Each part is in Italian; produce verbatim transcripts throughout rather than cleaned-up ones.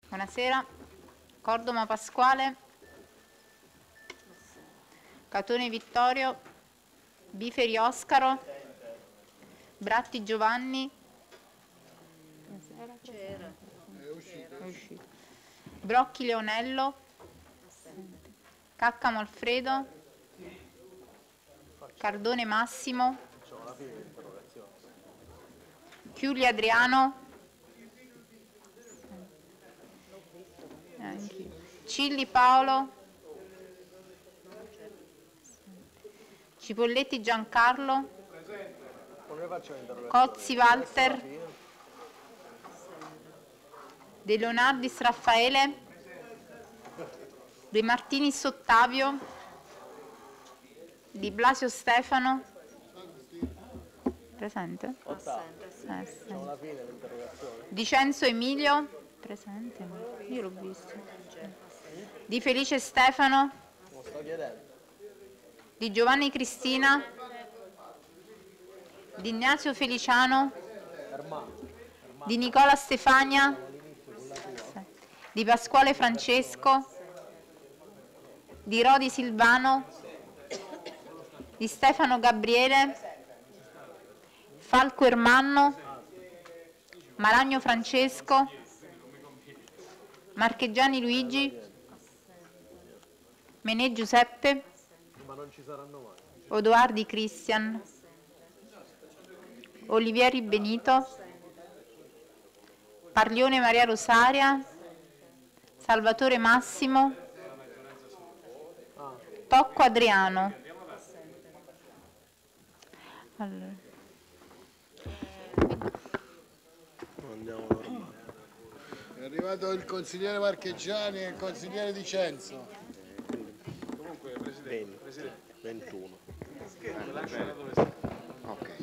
Buonasera. Cordoma Pasquale. Catone Vittorio. Biferi Oscaro. Bratti Giovanni. C'era. È uscito. Brocchi Leonello. Caccamo Alfredo. Cardone Massimo. Chiuli Adriano. Cilli Paolo. Cipolletti Giancarlo. Cozzi Walter. De Leonardis Raffaele. De Martinis Ottavio. Di Blasio Stefano. Presente? Eh, Di Censo Emilio. Presente? Io l'ho visto. Di Felice Stefano. Di Giovanni Cristina. Di Ignazio Feliciano. Di Nicola Stefania. Di Pasquale Francesco. Di Rodi Silvano. Di Stefano Gabriele. Falco Ermanno. Maragno Francesco. Marcheggiani Luigi. Menè Giuseppe. Odoardi Cristian. Olivieri Benito. Parlione Maria Rosaria. Salvatore Massimo. Tocco Adriano. Allora. È arrivato il consigliere Marcheggiani e il consigliere Di Censo. Comunque, Presidente, Presidente. ventuno. Okay.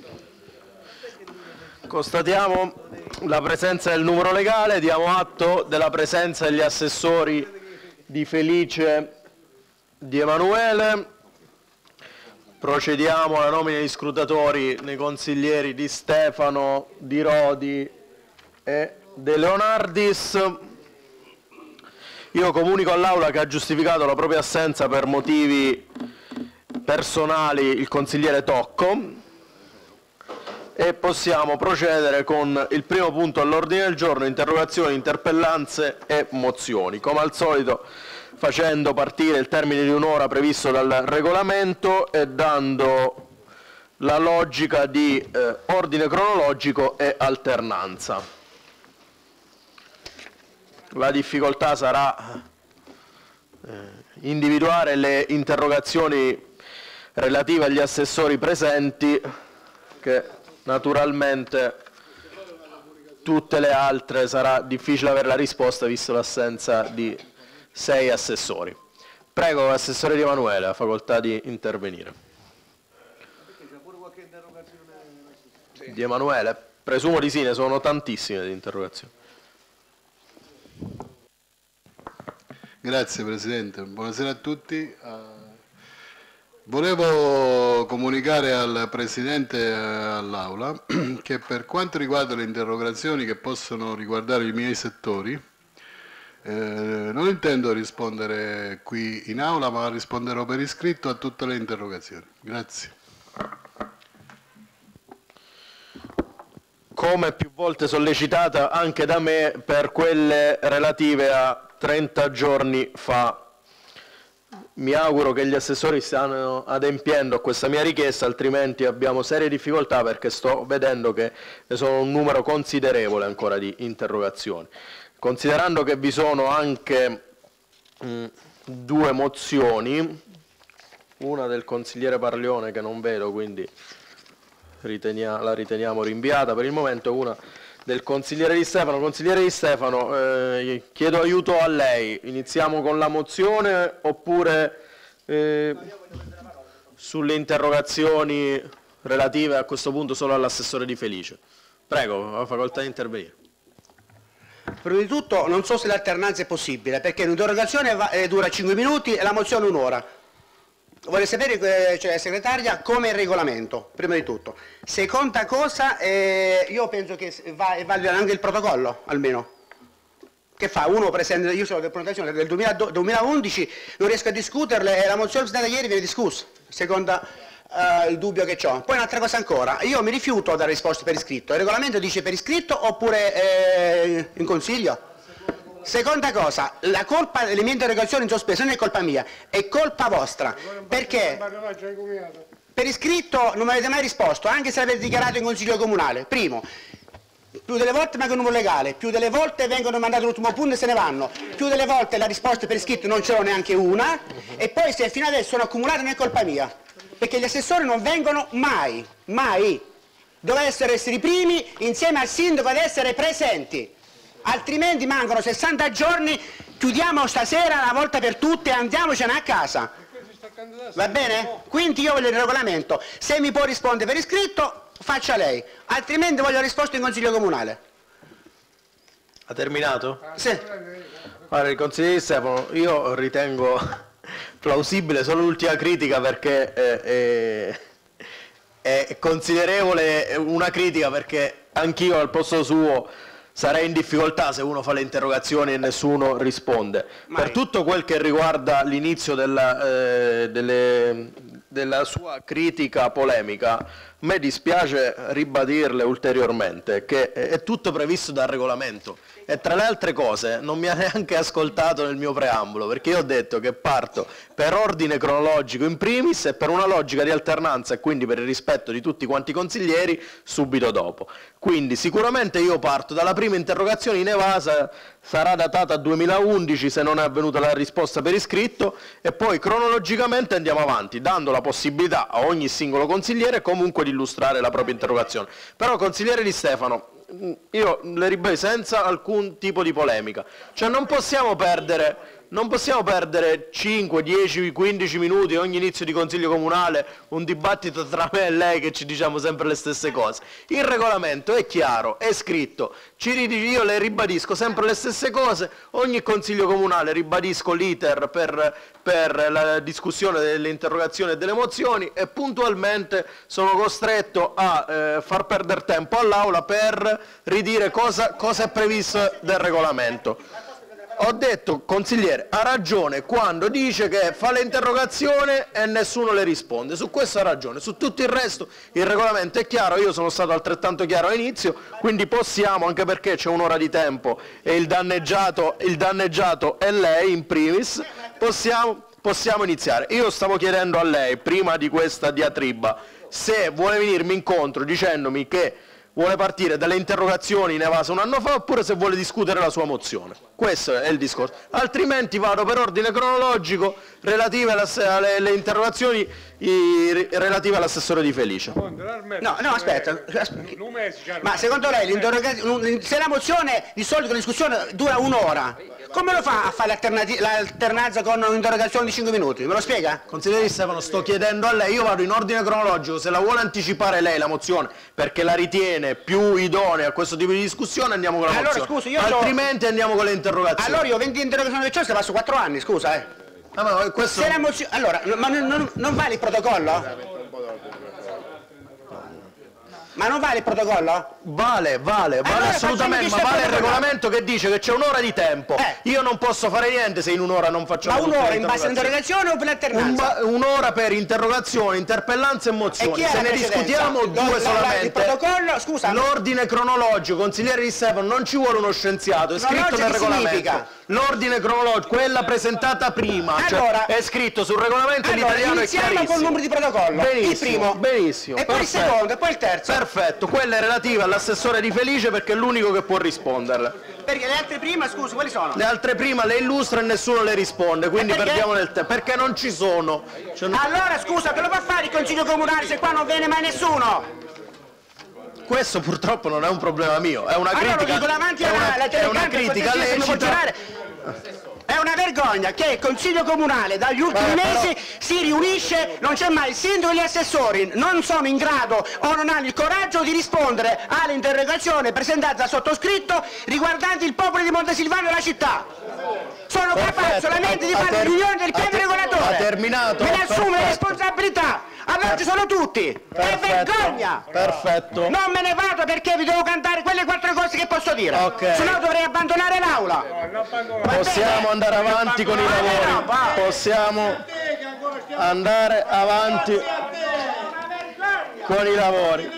Constatiamo la presenza del numero legale, diamo atto della presenza degli assessori Di Felice, Di Emanuele. Procediamo alla nomina di scrutatori nei consiglieri Di Stefano, Di Rodi e De Leonardis. Io comunico all'Aula che ha giustificato la propria assenza per motivi personali il consigliere Tocco e possiamo procedere con il primo punto all'ordine del giorno: interrogazioni, interpellanze e mozioni. Come al solito facendo partire il termine di un'ora previsto dal regolamento e dando la logica di eh, ordine cronologico e alternanza. La difficoltà sarà eh, individuare le interrogazioni relative agli assessori presenti, che naturalmente tutte le altre sarà difficile avere la risposta visto l'assenza di sei assessori. Prego, assessore Di Emanuele, ha facoltà di intervenire. Di Emanuele, presumo di sì, ne sono tantissime di interrogazioni. Grazie Presidente, buonasera a tutti. Uh, volevo comunicare al Presidente e all'Aula che per quanto riguarda le interrogazioni che possono riguardare i miei settori, eh, non intendo rispondere qui in Aula, ma risponderò per iscritto a tutte le interrogazioni. Grazie. Come più volte sollecitata anche da me per quelle relative a trenta giorni fa. Mi auguro che gli assessori stiano adempiendo a questa mia richiesta, altrimenti abbiamo serie difficoltà perché sto vedendo che ne sono un numero considerevole ancora di interrogazioni. Considerando che vi sono anche mh, due mozioni, una del consigliere Parlione che non vedo, quindi ritenia, la riteniamo rinviata per il momento, una del consigliere Di Stefano. Consigliere Di Stefano, eh, chiedo aiuto a lei. Iniziamo con la mozione oppure eh, sulle interrogazioni relative a questo punto solo all'assessore Di Felice? Prego, ha facoltà di intervenire. Prima di tutto non so se l'alternanza è possibile, perché l'interrogazione dura cinque minuti e la mozione un'ora. Vorrei sapere, cioè, segretaria, come il regolamento, prima di tutto. Seconda cosa, eh, io penso che va, è valido anche il protocollo, almeno. Che che fa? Uno presenta, io sono del prenotazione del duemilaundici, non riesco a discuterle e la mozione presentata ieri viene discussa, seconda uh, il dubbio che ho. Poi un'altra cosa ancora, io mi rifiuto a dare risposte per iscritto, il regolamento dice per iscritto oppure eh, in consiglio? Seconda cosa, la colpa delle mie interrogazioni in sospeso non è colpa mia, è colpa vostra, perché per iscritto non mi avete mai risposto, anche se l'avete dichiarato in consiglio comunale. Primo, più delle volte mancano un numero legale, più delle volte vengono mandati all'ultimo punto e se ne vanno, più delle volte la risposta per iscritto non ce l'ho neanche una, e poi se fino adesso sono accumulate non è colpa mia, perché gli assessori non vengono mai, mai. Dovrebbero essere i primi insieme al sindaco ad essere presenti. Altrimenti mancano sessanta giorni, chiudiamo stasera una volta per tutte e andiamocene a casa. Va bene? Quindi io voglio il regolamento. Se mi può rispondere per iscritto, faccia lei. Altrimenti voglio la risposta in consiglio comunale. Ha terminato? Sì. Allora, il consigliere Di Stefano, io ritengo plausibile solo l'ultima critica perché è, è, è considerevole una critica, perché anch'io al posto suo sarei in difficoltà se uno fa le interrogazioni e nessuno risponde. Mai. Per tutto quel che riguarda l'inizio della, eh, delle, della sua critica polemica, a me dispiace ribadirle ulteriormente che è tutto previsto dal regolamento e tra le altre cose non mi ha neanche ascoltato nel mio preambolo, perché io ho detto che parto per ordine cronologico in primis e per una logica di alternanza e quindi per il rispetto di tutti quanti i consiglieri subito dopo. Quindi sicuramente io parto dalla prima interrogazione in evasa, sarà datata duemilaundici se non è avvenuta la risposta per iscritto, e poi cronologicamente andiamo avanti dando la possibilità a ogni singolo consigliere comunque di illustrare la propria interrogazione. Però consigliere Di Stefano, io le ripeto senza alcun tipo di polemica, cioè non possiamo perdere non possiamo perdere cinque, dieci, quindici minuti ogni inizio di consiglio comunale, un dibattito tra me e lei che ci diciamo sempre le stesse cose. Il regolamento è chiaro, è scritto, ci ridici, io le ribadisco sempre le stesse cose, ogni consiglio comunale ribadisco l'iter per, per la discussione delle interrogazioni e delle mozioni e puntualmente sono costretto a eh, far perdere tempo all'Aula per ridire cosa, cosa è previsto del regolamento. Ho detto, consigliere, ha ragione quando dice che fa l'interrogazione e nessuno le risponde, su questo ha ragione, su tutto il resto il regolamento è chiaro, io sono stato altrettanto chiaro all'inizio, quindi possiamo, anche perché c'è un'ora di tempo e il danneggiato, il danneggiato è lei in primis, possiamo, possiamo iniziare. Io stavo chiedendo a lei, prima di questa diatriba, se vuole venirmi incontro dicendomi che vuole partire dalle interrogazioni in evasa un anno fa oppure se vuole discutere la sua mozione. Questo è il discorso. Altrimenti vado per ordine cronologico relative alle, alle, alle interrogazioni i, relative all'assessore Di Felice. No, no, aspetta. Ma secondo lei se la mozione di solito la discussione dura un'ora, come lo fa a fare l'alternanza con un'interrogazione di cinque minuti? Me lo spiega? Consigliere Di Stefano, sto chiedendo a lei, io vado in ordine cronologico, se la vuole anticipare lei la mozione perché la ritiene più idonea a questo tipo di discussione andiamo con la allora, mozione, scusi, io altrimenti andiamo con le interrogazioni. Allora io venti interrogazioni per ciò se passo quattro anni, scusa eh. Ah, ma questo... se la mozione... Allora, ma non, non, non vale il protocollo? Ma non vale il protocollo? Vale, vale, vale allora assolutamente, ma vale il regolamento che dice che c'è un'ora di tempo. Eh. Io non posso fare niente se in un'ora non facciamo ma un'ora in base all'interrogazione o per l'alternanza? Un un'ora per interrogazione, interpellanze e mozioni. E se ne discutiamo Lo, due la, solamente. Il protocollo, scusa. L'ordine cronologico, consigliere Di Stefano, non ci vuole uno scienziato, è scritto nel regolamento. L'ordine cronologico, quella presentata prima, allora, cioè è scritto sul regolamento allora, l'italiano è chiarissimo. Iniziamo col numero di protocollo. Benissimo, il primo. Benissimo. E poi perfetto. il secondo, e poi il terzo. Perfetto, quella è relativa all'assessore Di Felice perché è l'unico che può risponderle. Perché le altre prima, scusi, quali sono? Le altre prima le illustra e nessuno le risponde, quindi perché? perdiamo nel tempo. Perché non ci sono. Cioè, non... Allora scusa, che lo fa fare il consiglio comunale se qua non viene mai nessuno? Questo purtroppo non è un problema mio, è una allora, critica. Dico davanti è alla, una, la è una critica lecita. È una vergogna che il Consiglio Comunale dagli ultimi Beh, mesi però... si riunisce, non c'è mai il sindaco e gli assessori, non sono in grado o non hanno il coraggio di rispondere alle interrogazioni presentate dal sottoscritto riguardanti il popolo di Montesilvano e la città. Sono Perfetto. capace solamente di Ha- ha fare ter- riunione del ha piano ter- regolatore. ha terminato? Me ne assumo le Perfetto. responsabilità. Averci sono tutti. Che Perfetto. vergogna! Perfetto. Non me ne vado perché vi devo cantare quelle quattro cose che posso dire. Ok. Se no dovrei abbandonare l'aula. Possiamo andare avanti con i lavori. Possiamo andare avanti con i lavori.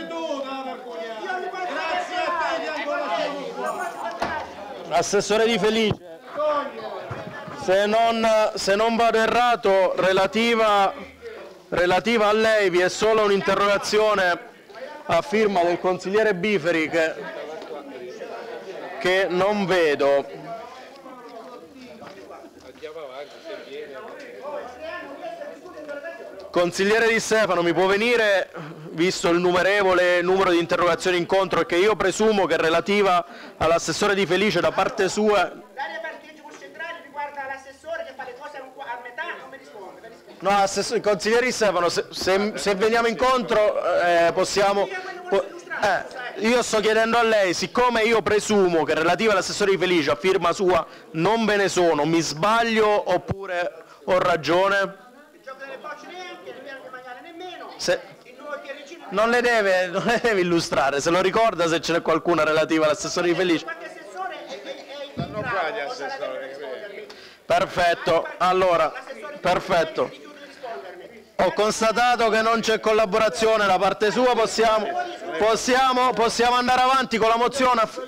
Assessore Di Felice, se non, se non vado errato, relativa, relativa a lei vi è solo un'interrogazione a firma del consigliere Biferi che, che non vedo. Consigliere Di Stefano, mi può venire, visto il numerevole numero di interrogazioni in contro, e che io presumo che è relativa all'assessore Di Felice da parte sua. L'area parcheggio bus centrale riguarda l'assessore che fa le cose a metà, non mi risponde. No, assessore, consigliere Di Stefano, se, se, se veniamo incontro eh, possiamo... po- eh, io sto chiedendo a lei, siccome io presumo che relativa all'assessore Di Felice a firma sua non ve ne sono, mi sbaglio oppure ho ragione? Se, non, le deve, non le deve illustrare, se lo ricorda se ce n'è qualcuna relativa all'assessore Di Felice. Perfetto, allora, perfetto. Ho constatato che non c'è collaborazione da parte sua, possiamo, possiamo, possiamo andare avanti con la mozione. A,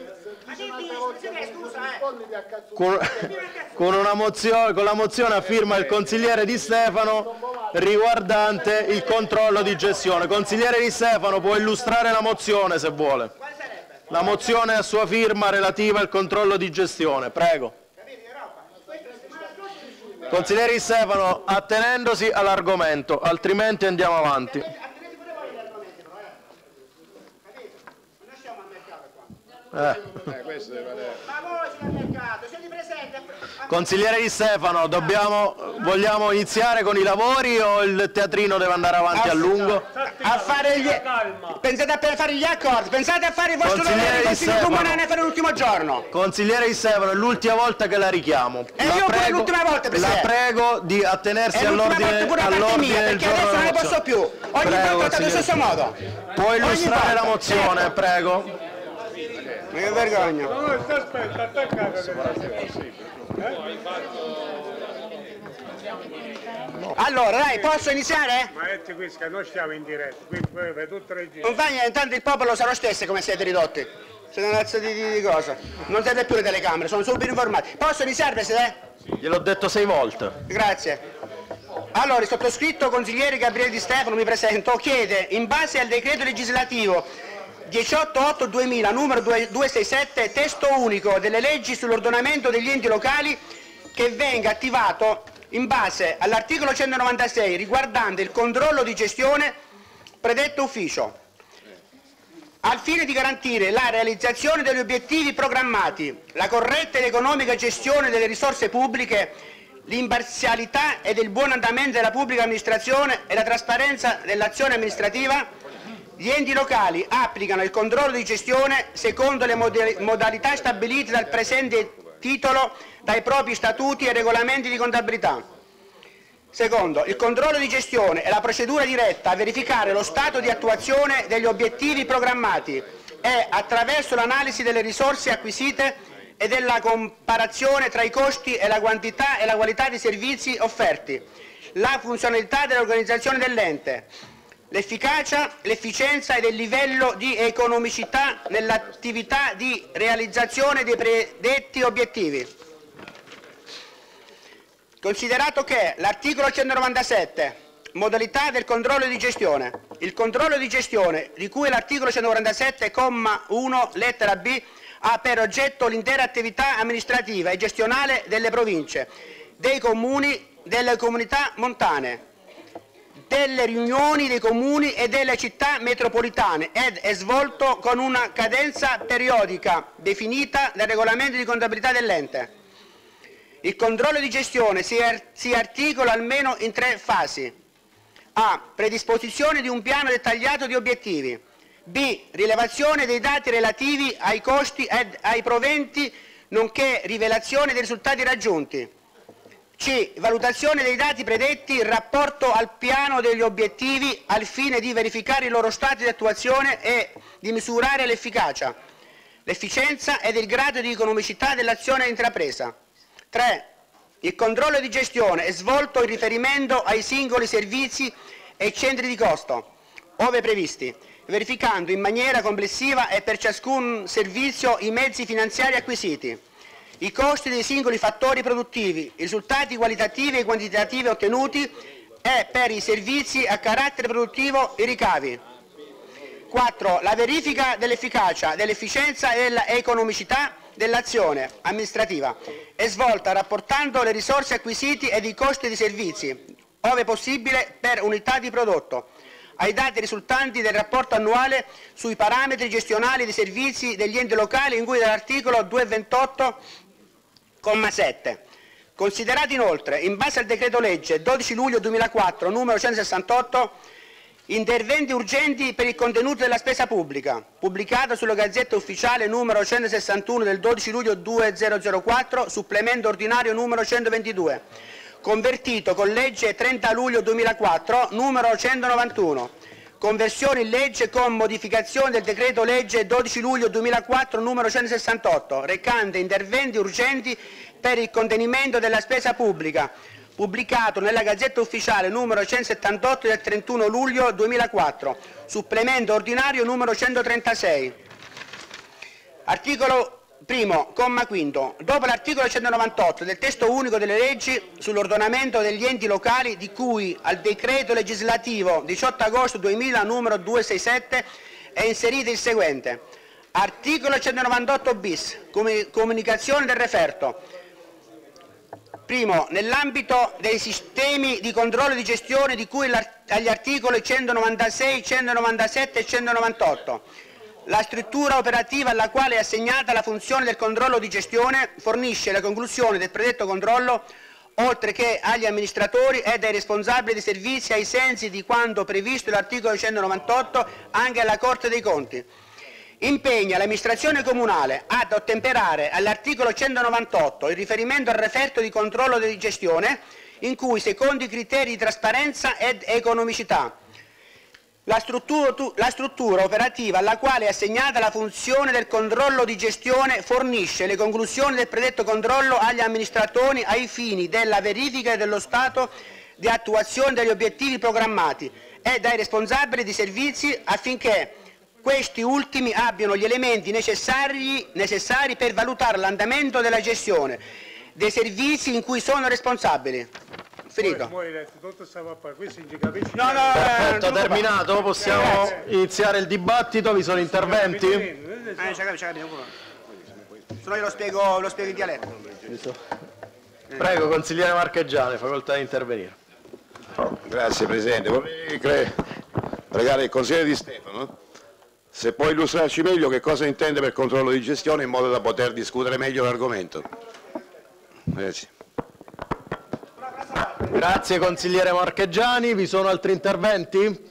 con, con, una mozione, con la mozione a firma il consigliere Di Stefano riguardante il controllo di gestione. Consigliere Di Stefano, può illustrare la mozione se vuole. La mozione a sua firma relativa al controllo di gestione, prego. Consigliere Di Stefano, attenendosi all'argomento, altrimenti andiamo avanti. Eh. Consigliere Di Stefano, dobbiamo, vogliamo iniziare con i lavori o il teatrino deve andare avanti a lungo? A fare gli... Pensate a fare gli accordi, pensate a fare il vostro Consigliere lavoro, Di il Stefano. comunale per l'ultimo giorno. Consigliere Di Stefano, è l'ultima volta che la richiamo. E La io pure prego- l'ultima volta, Presidente. La prego di attenersi È l'ultima volta all'ordine pure da parte all'ordine mia, del perché giorno adesso non ne della posso più. mozione. Ogni Prego, volta allo consigliere. stesso modo. Può Ogni illustrare volta. la mozione, Certo. prego. Ma che vergogna. No, no, sta aspetta, attaccate. Allora, dai, posso iniziare? Ma è qui che noi stiamo in diretta, qui per tutte le Non fa niente, intanto il popolo sa lo stesso come siete ridotti. Siete una razza di, di, di cosa? Non siete più le telecamere, sono subito informati. Posso iniziare, Presidente? Gliel'ho detto sei volte. Grazie. Allora, il sottoscritto consigliere Gabriele Di Stefano, mi presento, chiede, in base al decreto legislativo diciotto otto duemila, numero duecentosessantasette, testo unico delle leggi sull'ordinamento degli enti locali, che venga attivato in base all'articolo centonovantasei riguardante il controllo di gestione predetto ufficio, al fine di garantire la realizzazione degli obiettivi programmati, la corretta ed economica gestione delle risorse pubbliche, l'imparzialità ed il buon andamento della pubblica amministrazione e la trasparenza dell'azione amministrativa. Gli enti locali applicano il controllo di gestione secondo le modalità stabilite dal presente titolo dai propri statuti e regolamenti di contabilità. Secondo, il controllo di gestione è la procedura diretta a verificare lo stato di attuazione degli obiettivi programmati e, attraverso l'analisi delle risorse acquisite e della comparazione tra i costi e la quantità e la qualità dei servizi offerti, la funzionalità dell'organizzazione dell'ente, l'efficacia, l'efficienza ed il livello di economicità nell'attività di realizzazione dei predetti obiettivi. Considerato che l'articolo centonovantasette, modalità del controllo di gestione, il controllo di gestione di cui l'articolo centonovantasette, comma uno, lettera B, ha per oggetto l'intera attività amministrativa e gestionale delle province, dei comuni, delle comunità montane, delle riunioni dei comuni e delle città metropolitane ed è svolto con una cadenza periodica definita dal regolamento di contabilità dell'ente. Il controllo di gestione si, ar si articola almeno in tre fasi. A. Predisposizione di un piano dettagliato di obiettivi. B. Rilevazione dei dati relativi ai costi ed ai proventi nonché rivelazione dei risultati raggiunti. C. Valutazione dei dati predetti in rapporto al piano degli obiettivi al fine di verificare il loro stato di attuazione e di misurare l'efficacia, l'efficienza ed il grado di economicità dell'azione intrapresa. tre. Il controllo di gestione è svolto in riferimento ai singoli servizi e centri di costo, ove previsti, verificando in maniera complessiva e per ciascun servizio i mezzi finanziari acquisiti, i costi dei singoli fattori produttivi, i risultati qualitativi e quantitativi ottenuti e per i servizi a carattere produttivo i ricavi. quattro. La verifica dell'efficacia, dell'efficienza e dell'economicità dell'azione amministrativa è svolta rapportando le risorse acquisite ed i costi dei servizi, ove possibile per unità di prodotto, ai dati risultanti del rapporto annuale sui parametri gestionali dei servizi degli enti locali in cui dall'articolo duecentoventotto comma sette. Considerato inoltre, in base al decreto legge dodici luglio duemilaquattro numero centosessantotto, interventi urgenti per il contenuto della spesa pubblica, pubblicato sulla Gazzetta Ufficiale numero centosessantuno del dodici luglio duemilaquattro, supplemento ordinario numero centoventidue, convertito con legge trenta luglio duemilaquattro numero centonovantuno, conversione in legge con modificazione del decreto legge dodici luglio duemilaquattro numero centosessantotto, recante interventi urgenti per il contenimento della spesa pubblica, pubblicato nella Gazzetta Ufficiale numero centosettantotto del trentuno luglio duemilaquattro, supplemento ordinario numero centotrentasei. Articolo primo, comma quinto. Dopo l'articolo centonovantotto del testo unico delle leggi sull'ordinamento degli enti locali di cui al decreto legislativo diciotto agosto duemila numero duecentosessantasette è inserito il seguente. Articolo centonovantotto bis. Comunicazione del referto. Primo, nell'ambito dei sistemi di controllo di gestione di cui agli articoli centonovantasei, centonovantasette e centonovantotto, la struttura operativa alla quale è assegnata la funzione del controllo di gestione fornisce la conclusione del predetto controllo, oltre che agli amministratori ed ai responsabili dei servizi ai sensi di quanto previsto dall'articolo centonovantotto anche alla Corte dei Conti. Impegna l'amministrazione comunale ad ottemperare all'articolo centonovantotto in riferimento al referto di controllo di gestione in cui, secondo i criteri di trasparenza ed economicità, la struttura, la struttura operativa alla quale è assegnata la funzione del controllo di gestione fornisce le conclusioni del predetto controllo agli amministratori ai fini della verifica dello stato di attuazione degli obiettivi programmati e dai responsabili di servizi affinché questi ultimi abbiano gli elementi necessari, necessari per valutare l'andamento della gestione dei servizi in cui sono responsabili. Finito. No, no, Perfetto, terminato, possiamo iniziare il dibattito, vi sono interventi? Eh, se no io lo spiego, lo spiego in dialetto. Prego, consigliere Marchegiani, facoltà di intervenire. Grazie Presidente, vorrei pregare il consigliere Di Stefano se può illustrarci meglio che cosa intende per controllo di gestione in modo da poter discutere meglio l'argomento. Grazie. Grazie consigliere Marchegiani, vi sono altri interventi?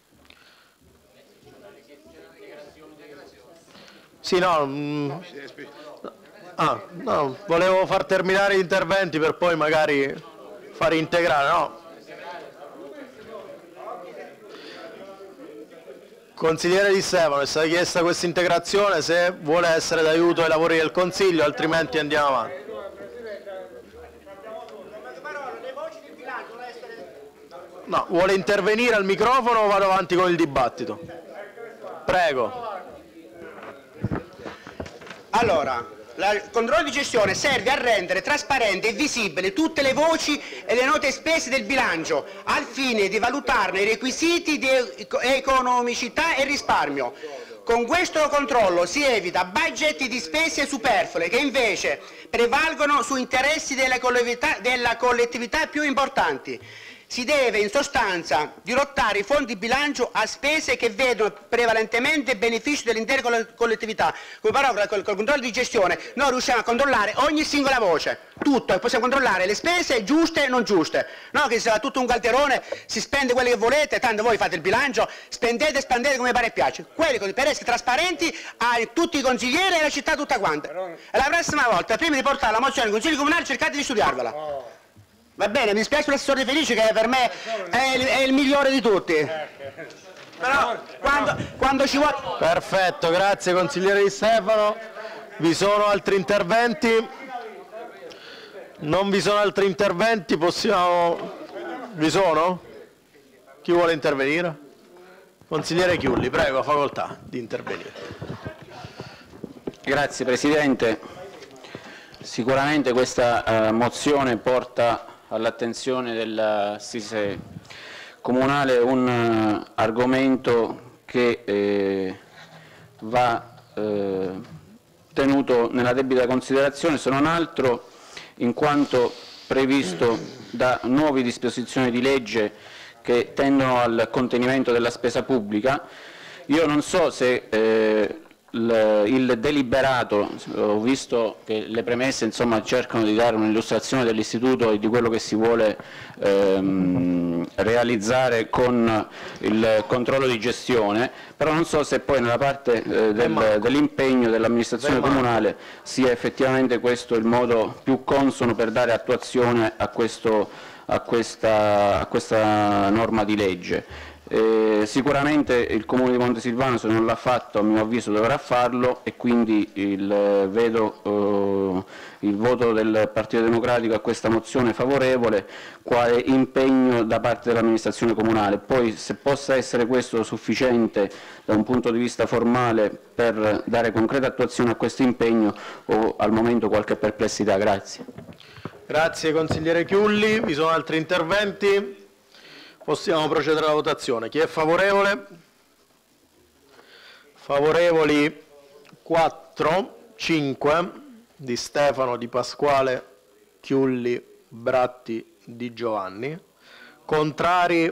Sì, no, mm, ah, no, volevo far terminare gli interventi per poi magari far integrare, no? Consigliere Di Stefano, è stata chiesta questa integrazione, se vuole essere d'aiuto ai lavori del Consiglio, altrimenti andiamo avanti. No, vuole intervenire al microfono o vado avanti con il dibattito? Prego. Allora, il controllo di gestione serve a rendere trasparenti e visibili tutte le voci e le note spese del bilancio, al fine di valutarne i requisiti di economicità e risparmio. Con questo controllo si evita budget di spese superflue che invece prevalgono su interessi della collettività, della collettività più importanti. Si deve in sostanza dirottare i fondi di bilancio a spese che vedono prevalentemente benefici dell'intera collettività. Come parola, col, col controllo di gestione noi riusciamo a controllare ogni singola voce, tutto, e possiamo controllare le spese giuste e non giuste. No, che si fa tutto un calderone, si spende quelli che volete, tanto voi fate il bilancio, spendete e spendete come pare e piace. Quelli per essere trasparenti a tutti i consiglieri e la città tutta quanta. E la prossima volta, prima di portare la mozione ai consigli comunali, cercate di studiarvela. Va bene, mi dispiace l'assessore Felice che per me è il, è il migliore di tutti. Però quando, quando ci vuole... Perfetto, grazie consigliere Di Stefano. Vi sono altri interventi? Non vi sono altri interventi, possiamo... Vi sono? Chi vuole intervenire? Consigliere Chiulli, prego, facoltà di intervenire. Grazie Presidente. Sicuramente questa uh, mozione porta all'attenzione dell'assise comunale un uh, argomento che eh, va eh, tenuto nella debita considerazione, se non altro in quanto previsto da nuove disposizioni di legge che tendono al contenimento della spesa pubblica. Io non so se eh, il deliberato, ho visto che le premesse insomma, cercano di dare un'illustrazione dell'istituto e di quello che si vuole ehm, realizzare con il controllo di gestione, però non so se poi nella parte eh, del, dell'impegno dell'amministrazione comunale sia effettivamente questo il modo più consono per dare attuazione a, questo, a, questa, a questa norma di legge. Eh, sicuramente il Comune di Montesilvano, se non l'ha fatto, a mio avviso dovrà farlo, e quindi il, vedo eh, il voto del Partito Democratico a questa mozione favorevole quale impegno da parte dell'amministrazione comunale. Poi se possa essere questo sufficiente da un punto di vista formale per dare concreta attuazione a questo impegno, ho al momento qualche perplessità. Grazie. Grazie consigliere Chiulli. Vi sono altri interventi? Possiamo procedere alla votazione. Chi è favorevole? Favorevoli quattro, cinque, Di Stefano, Di Pasquale, Chiulli, Bratti, Di Giovanni. Contrari?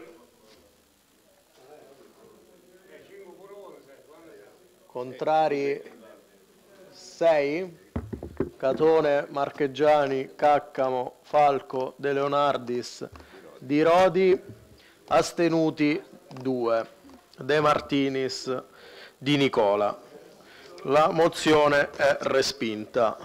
Contrari sei, Catone, Marcheggiani, Caccamo, Falco, De Leonardis, Di Rodi. Astenuti due, De Martinis, Di Nicola. La mozione è respinta. A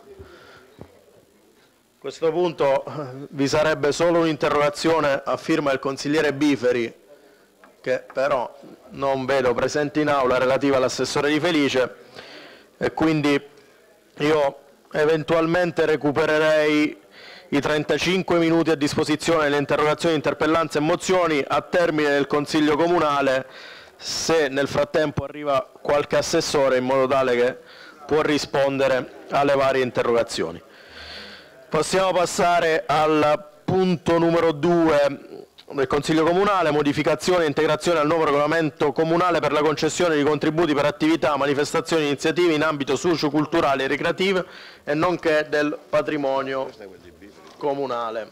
questo punto vi sarebbe solo un'interrogazione a firma del consigliere Biferi, che però non vedo presente in aula, relativa all'assessore Di Felice, e quindi io eventualmente recupererei i trentacinque minuti a disposizione delle interrogazioni, interpellanze e mozioni a termine del Consiglio Comunale, se nel frattempo arriva qualche assessore in modo tale che può rispondere alle varie interrogazioni. Possiamo passare al punto numero due del Consiglio Comunale, modificazione e integrazione al nuovo regolamento comunale per la concessione di contributi per attività, manifestazioni e iniziative in ambito socio-culturale e ricreativo e nonché del patrimonio comunale.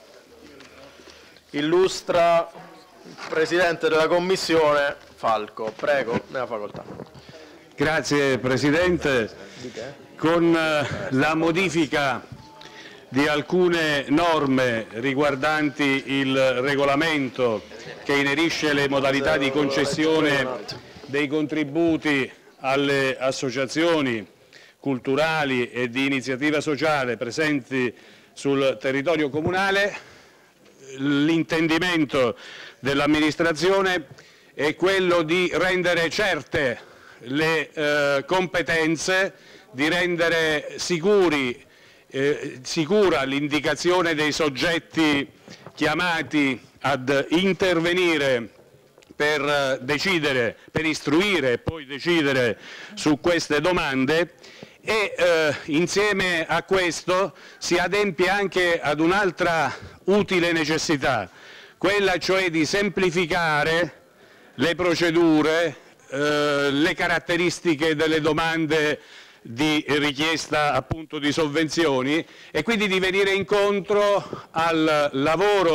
Illustra il Presidente della Commissione Falco. Prego, ne ha facoltà. Grazie Presidente. Con la modifica di alcune norme riguardanti il regolamento che inerisce le modalità di concessione dei contributi alle associazioni culturali e di iniziativa sociale presenti sul territorio comunale, l'intendimento dell'amministrazione è quello di rendere certe le eh, competenze, di rendere sicuri, eh, sicura l'indicazione dei soggetti chiamati ad intervenire per decidere, per istruire e poi decidere su queste domande. E eh, insieme a questo si adempie anche ad un'altra utile necessità, quella cioè di semplificare le procedure, eh, le caratteristiche delle domande di richiesta appunto di sovvenzioni, e quindi di venire incontro al lavoro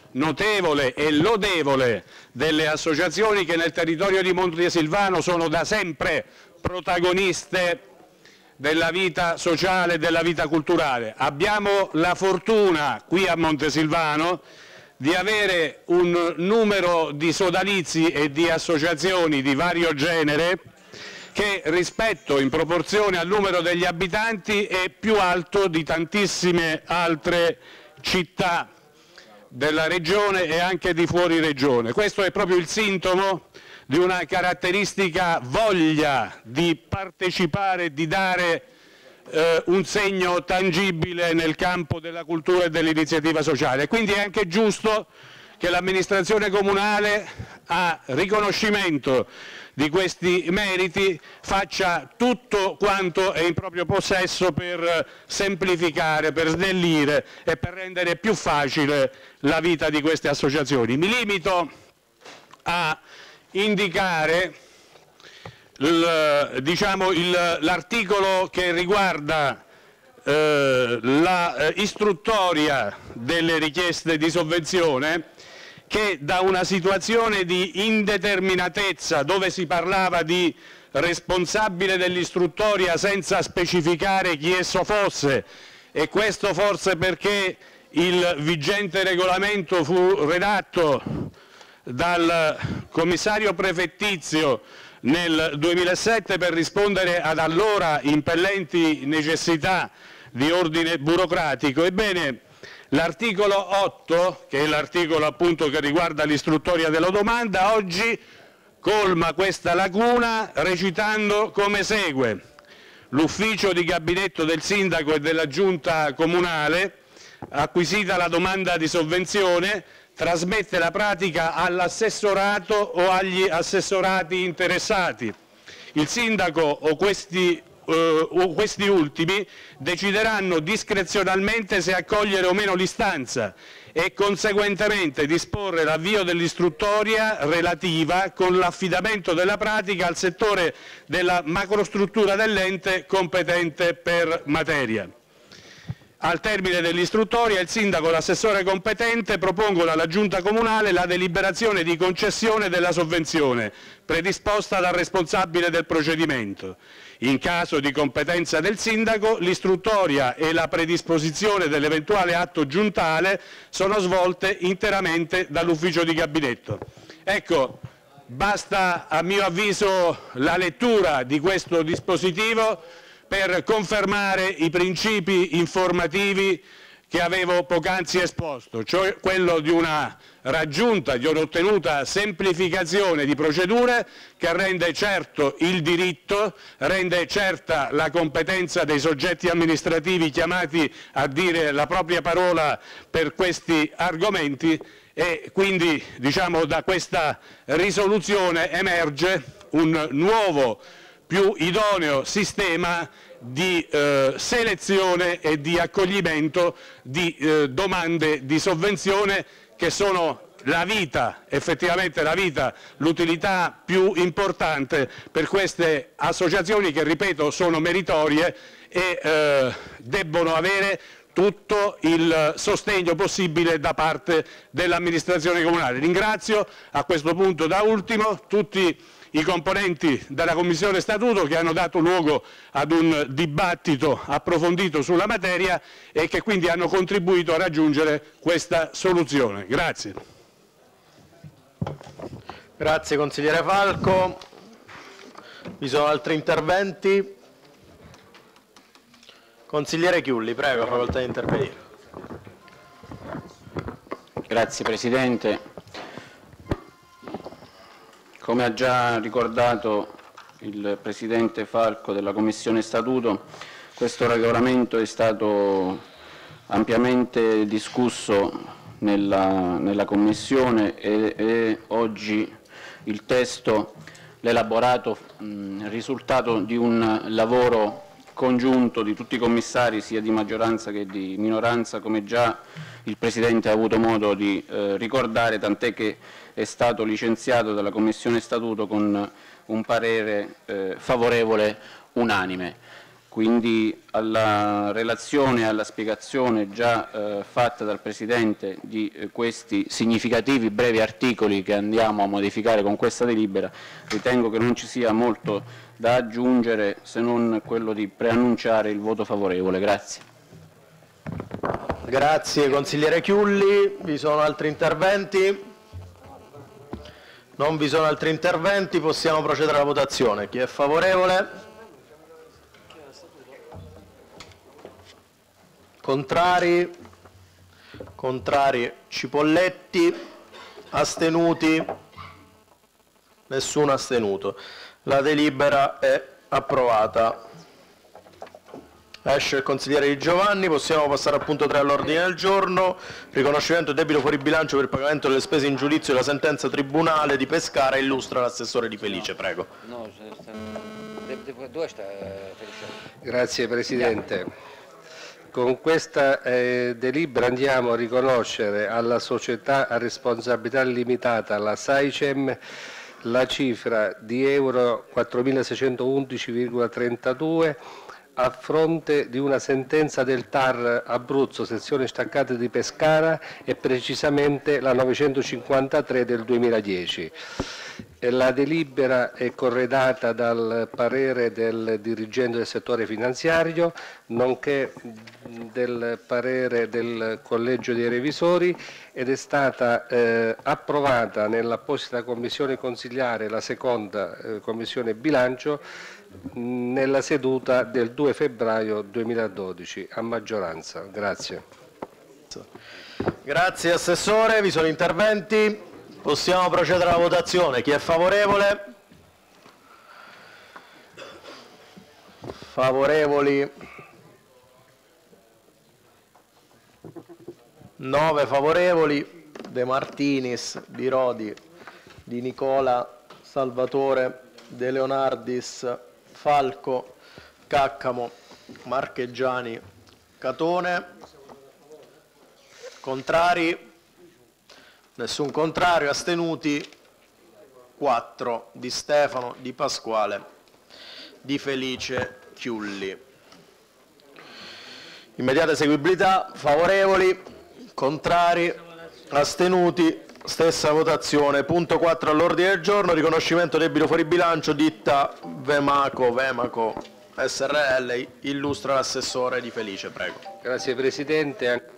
notevole e lodevole delle associazioni che nel territorio di Montesilvano sono da sempre protagoniste della vita sociale e della vita culturale. Abbiamo la fortuna qui a Montesilvano di avere un numero di sodalizi e di associazioni di vario genere che rispetto in proporzione al numero degli abitanti è più alto di tantissime altre città della regione e anche di fuori regione. Questo è proprio il sintomo di una caratteristica voglia di partecipare e di dare eh, un segno tangibile nel campo della cultura e dell'iniziativa sociale. Quindi è anche giusto che l'amministrazione comunale, a riconoscimento di questi meriti, faccia tutto quanto è in proprio possesso per semplificare, per snellire e per rendere più facile la vita di queste associazioni. Mi limito a indicare diciamo, l'articolo che riguarda eh, la eh, istruttoria delle richieste di sovvenzione, che da una situazione di indeterminatezza, dove si parlava di responsabile dell'istruttoria senza specificare chi esso fosse, e questo forse perché il vigente regolamento fu redatto dal commissario prefettizio nel duemilasette per rispondere ad allora impellenti necessità di ordine burocratico. Ebbene, l'articolo otto, che è l'articolo appunto che riguarda l'istruttoria della domanda, oggi colma questa lacuna recitando come segue: l'ufficio di gabinetto del sindaco e della giunta comunale, acquisita la domanda di sovvenzione, trasmette la pratica all'assessorato o agli assessorati interessati. Il sindaco o questi o questi ultimi decideranno discrezionalmente se accogliere o meno l'istanza e conseguentemente disporre l'avvio dell'istruttoria relativa con l'affidamento della pratica al settore della macrostruttura dell'ente competente per materia. Al termine dell'istruttoria il sindaco e l'assessore competente propongono alla giunta comunale la deliberazione di concessione della sovvenzione predisposta dal responsabile del procedimento. In caso di competenza del sindaco, l'istruttoria e la predisposizione dell'eventuale atto giuntale sono svolte interamente dall'ufficio di gabinetto. Ecco, basta a mio avviso la lettura di questo dispositivo per confermare i principi informativi che avevo poc'anzi esposto, cioè quello di una raggiunta, di un'ottenuta semplificazione di procedure che rende certo il diritto, rende certa la competenza dei soggetti amministrativi chiamati a dire la propria parola per questi argomenti, e quindi diciamo, da questa risoluzione emerge un nuovo, più idoneo sistema di eh, selezione e di accoglimento di eh, domande di sovvenzione, che sono la vita, effettivamente la vita, l'utilità più importante per queste associazioni che, ripeto, sono meritorie e eh, debbono avere tutto il sostegno possibile da parte dell'amministrazione comunale. Ringrazio a questo punto, da ultimo, tutti i componenti della Commissione Statuto che hanno dato luogo ad un dibattito approfondito sulla materia e che quindi hanno contribuito a raggiungere questa soluzione. Grazie. Grazie consigliere Falco. Vi sono altri interventi? Consigliere Chiulli, prego, facoltà di intervenire. Grazie Presidente. Come ha già ricordato il Presidente Falco della Commissione Statuto, questo regolamento è stato ampiamente discusso nella, nella Commissione e, e oggi il testo, l'elaborato, mh, risultato di un lavoro congiunto di tutti i commissari, sia di maggioranza che di minoranza, come già il Presidente ha avuto modo di eh, ricordare, tant'è che è stato licenziato dalla Commissione Statuto con un parere eh, favorevole unanime. quindi alla relazione e alla spiegazione già eh, fatta dal Presidente di eh, questi significativi brevi articoli che andiamo a modificare con questa delibera, ritengo che non ci sia molto da aggiungere se non quello di preannunciare il voto favorevole. Grazie. Grazie consigliere Chiulli. Vi sono altri interventi? Non vi sono altri interventi, possiamo procedere alla votazione. Chi è favorevole? Contrari? Contrari Cipolletti? Astenuti? Nessuno astenuto. La delibera è approvata. Esce il consigliere Di Giovanni. Possiamo passare al punto tre all'ordine del giorno. Riconoscimento debito fuori bilancio per il pagamento delle spese in giudizio della sentenza tribunale di Pescara. Illustra l'assessore Di Felice, prego. Grazie Presidente. Con questa eh, delibera andiamo a riconoscere alla società a responsabilità limitata, la Saicem, la cifra di euro quattromilaseicentoundici virgola trentadue a fronte di una sentenza del T A R Abruzzo, sezione staccata di Pescara, e precisamente la novecentocinquantatré del duemiladieci. La delibera è corredata dal parere del dirigente del settore finanziario, nonché del parere del Collegio dei Revisori, ed è stata eh, approvata nell'apposita commissione consigliare, la seconda eh, commissione bilancio, nella seduta del due febbraio duemiladodici a maggioranza. Grazie. Grazie Assessore, vi sono interventi? Possiamo procedere alla votazione. Chi è favorevole? Favorevoli? nove favorevoli. De Martinis, Di Rodi, Di Nicola, Salvatore, De Leonardis, Falco, Caccamo, Marcheggiani, Catone. Contrari? Nessun contrario. Astenuti? quattro. Di Stefano, Di Pasquale, Di Felice, Chiulli. Immediata eseguibilità. Favorevoli? Contrari? Astenuti? Stessa votazione. Punto quattro all'ordine del giorno. Riconoscimento debito fuori bilancio ditta Vemaco, Vemaco S R L. Illustra l'assessore Di Felice, prego. Grazie Presidente.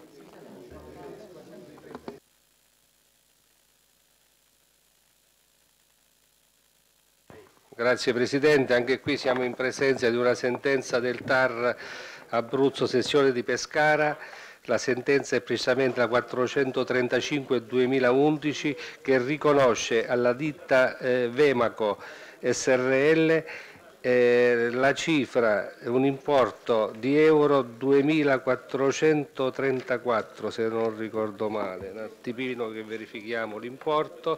Grazie Presidente, anche qui siamo in presenza di una sentenza del T A R Abruzzo, sezione di Pescara. La sentenza è precisamente la quattrocentotrentacinque duemilaundici, che riconosce alla ditta eh, Vemaco S R L eh, la cifra, un importo di euro duemilaquattrocentotrentaquattro, se non ricordo male. Un attimino che verifichiamo l'importo.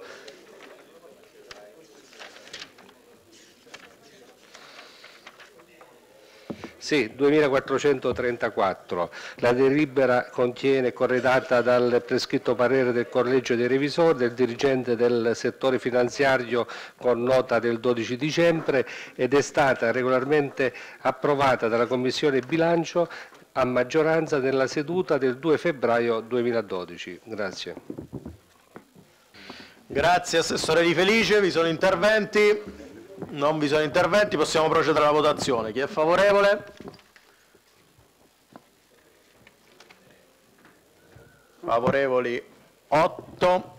Sì, duemilaquattrocentotrentaquattro. La delibera contiene, corredata dal prescritto parere del Collegio dei Revisori, del dirigente del settore finanziario con nota del dodici dicembre, ed è stata regolarmente approvata dalla Commissione Bilancio a maggioranza nella seduta del due febbraio duemiladodici. Grazie. Grazie Assessore Di Felice. Vi sono interventi? Non vi sono interventi, possiamo procedere alla votazione. Chi è favorevole? Favorevoli otto,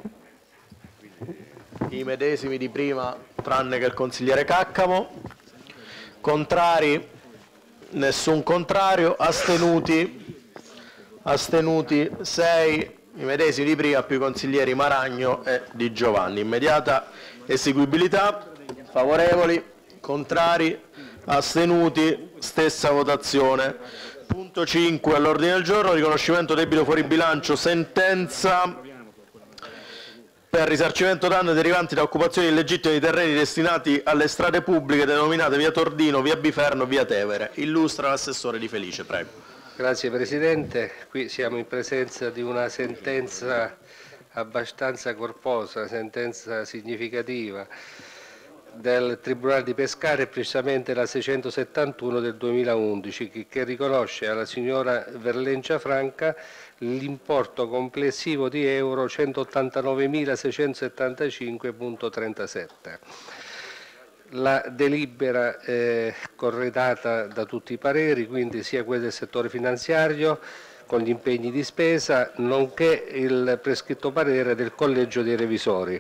i medesimi di prima tranne che il consigliere Caccamo. Contrari? Nessun contrario. Astenuti? Astenuti sei, i medesimi di prima più i consiglieri Maragno e Di Giovanni. Immediata eseguibilità. Favorevoli? Contrari? Astenuti? Stessa votazione. Punto cinque all'ordine del giorno. Riconoscimento debito fuori bilancio. Sentenza per risarcimento danni derivanti da occupazioni illegittime di terreni destinati alle strade pubbliche denominate via Tordino, via Biferno, via Tevere. Illustra l'assessore Di Felice, prego. Grazie Presidente. Qui siamo in presenza di una sentenza abbastanza corposa, una sentenza significativa. del Tribunale di Pescara, precisamente la seicentosettantuno del duemilaundici, che, che riconosce alla signora Verlencia Franca l'importo complessivo di euro centottantanovemilaseicentosettantacinque virgola trentasette. La delibera è corredata da tutti i pareri, quindi sia quelli del settore finanziario con gli impegni di spesa, nonché il prescritto parere del Collegio dei Revisori.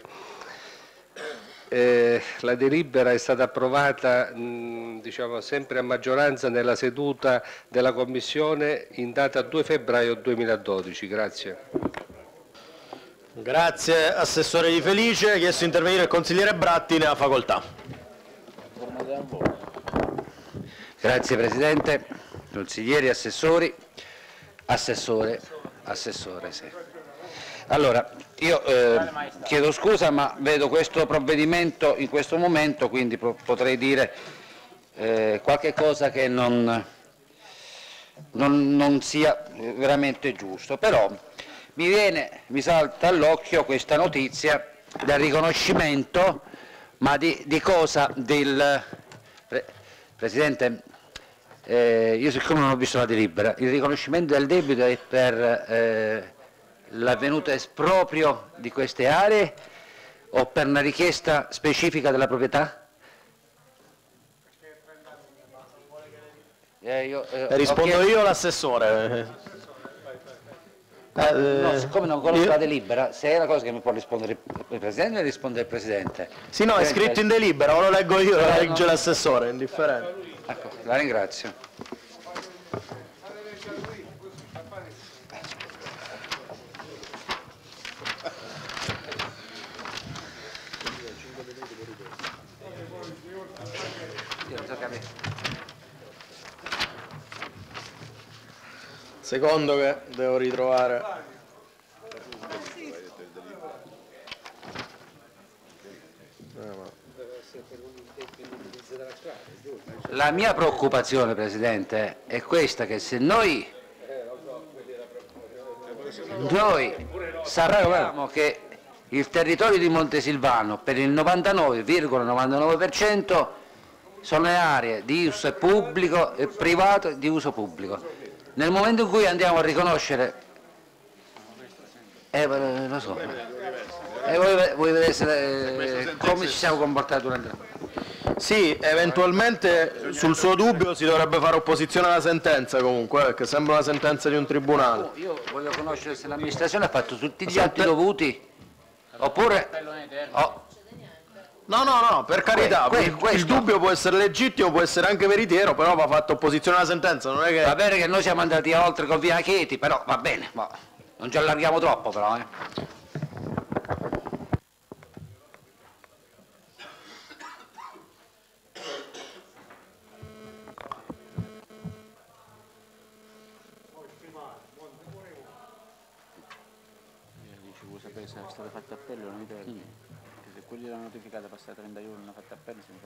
Eh, la delibera è stata approvata mh, diciamo, sempre a maggioranza nella seduta della Commissione in data due febbraio duemiladodici. Grazie. Grazie Assessore Di Felice. Ha chiesto di intervenire il consigliere Bratti, ne ha facoltà. Grazie Presidente, consiglieri, assessori. Assessore, assessore, sì. Allora, io eh, chiedo scusa, ma vedo questo provvedimento in questo momento, quindi potrei dire eh, qualche cosa che non, non, non sia veramente giusto. Però mi viene, mi salta all'occhio questa notizia del riconoscimento, ma di, di cosa? Del Pre, Presidente. Eh, io siccome non ho visto la delibera, il riconoscimento del debito è per eh, l'avvenuto esproprio di queste aree o per una richiesta specifica della proprietà? Eh, io, eh, Rispondo chiesto... io, l'assessore. Eh, no, siccome non conosco io... la delibera, se è una cosa che mi può rispondere il Presidente, risponde il Presidente. Sì, no, è scritto in delibera, o lo leggo io, lo legge no. l'assessore, è indifferente. Ecco, la ringrazio. Secondo che devo ritrovare. La mia preoccupazione, Presidente, è questa, che se noi, noi sappiamo che il territorio di Montesilvano per il novantanove virgola novantanove per cento sono le aree di uso pubblico e privato di uso pubblico, nel momento in cui andiamo a riconoscere, eh, lo so, eh, voi, voi vedete eh, come ci siamo comportati durante la... Sì, eventualmente sul suo dubbio si dovrebbe fare opposizione alla sentenza comunque, perché sembra una sentenza di un tribunale. Io voglio conoscere se l'amministrazione ha fatto tutti gli atti dovuti, oppure... Oh. No, no, no, per carità, que, que, il, il dubbio può essere legittimo, può essere anche veritiero, però va fatto opposizione alla sentenza, non è che... Va bene che noi siamo andati oltre con via Chieti, però va bene, ma non ci allarghiamo troppo però, eh. Se è stato fatto appello non mi prego, mm. se quelli l'hanno notificata passata trenta giorni non hanno fatto appello se mi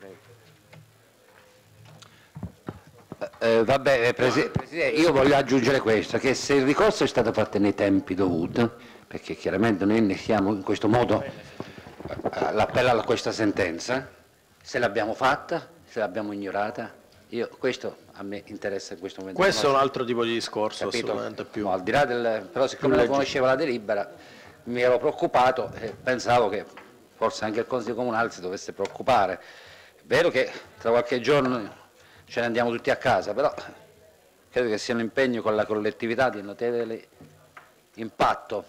prego. Eh, vabbè, Presi Presidente, io voglio aggiungere questo, che se il ricorso è stato fatto nei tempi dovuti, perché chiaramente noi ne siamo in questo modo l'appello a questa sentenza, se l'abbiamo fatta, se l'abbiamo ignorata, io, questo a me interessa in questo momento. Questo è un altro tipo di discorso, capito? Assolutamente più. No, al di là del, però siccome non conoscevo la delibera, mi ero preoccupato e pensavo che forse anche il Consiglio Comunale si dovesse preoccupare. È vero che tra qualche giorno ce ne andiamo tutti a casa, però credo che sia un impegno con la collettività di notevole impatto.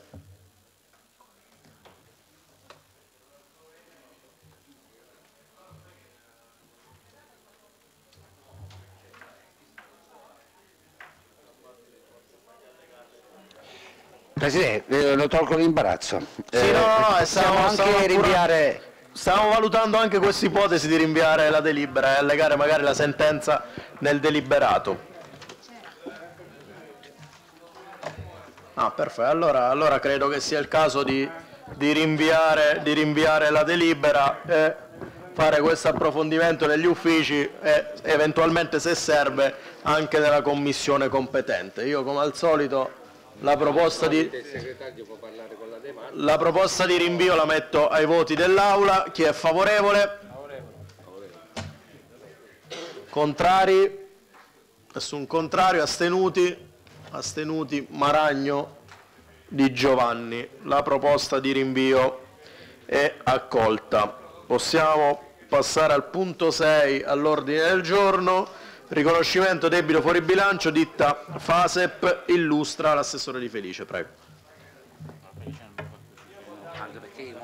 Presidente, lo tolgo l'imbarazzo. Sì, eh, no, no, possiamo stiamo, anche stiamo rinviare... Stiamo valutando anche questa ipotesi di rinviare la delibera e allegare magari la sentenza nel deliberato. Ah, perfetto. Allora, allora credo che sia il caso di, di, rinviare, di rinviare la delibera e fare questo approfondimento negli uffici e eventualmente, se serve, anche nella commissione competente. Io, come al solito, la proposta di, la proposta di rinvio la metto ai voti dell'Aula. Chi è favorevole? Contrari? Nessun contrario. Astenuti? Astenuti. Maragno, Di Giovanni. La proposta di rinvio è accolta. Possiamo passare al punto sei all'ordine del giorno. Riconoscimento debito fuori bilancio, ditta Fasep. Illustra l'assessore Di Felice, prego. Anche perché io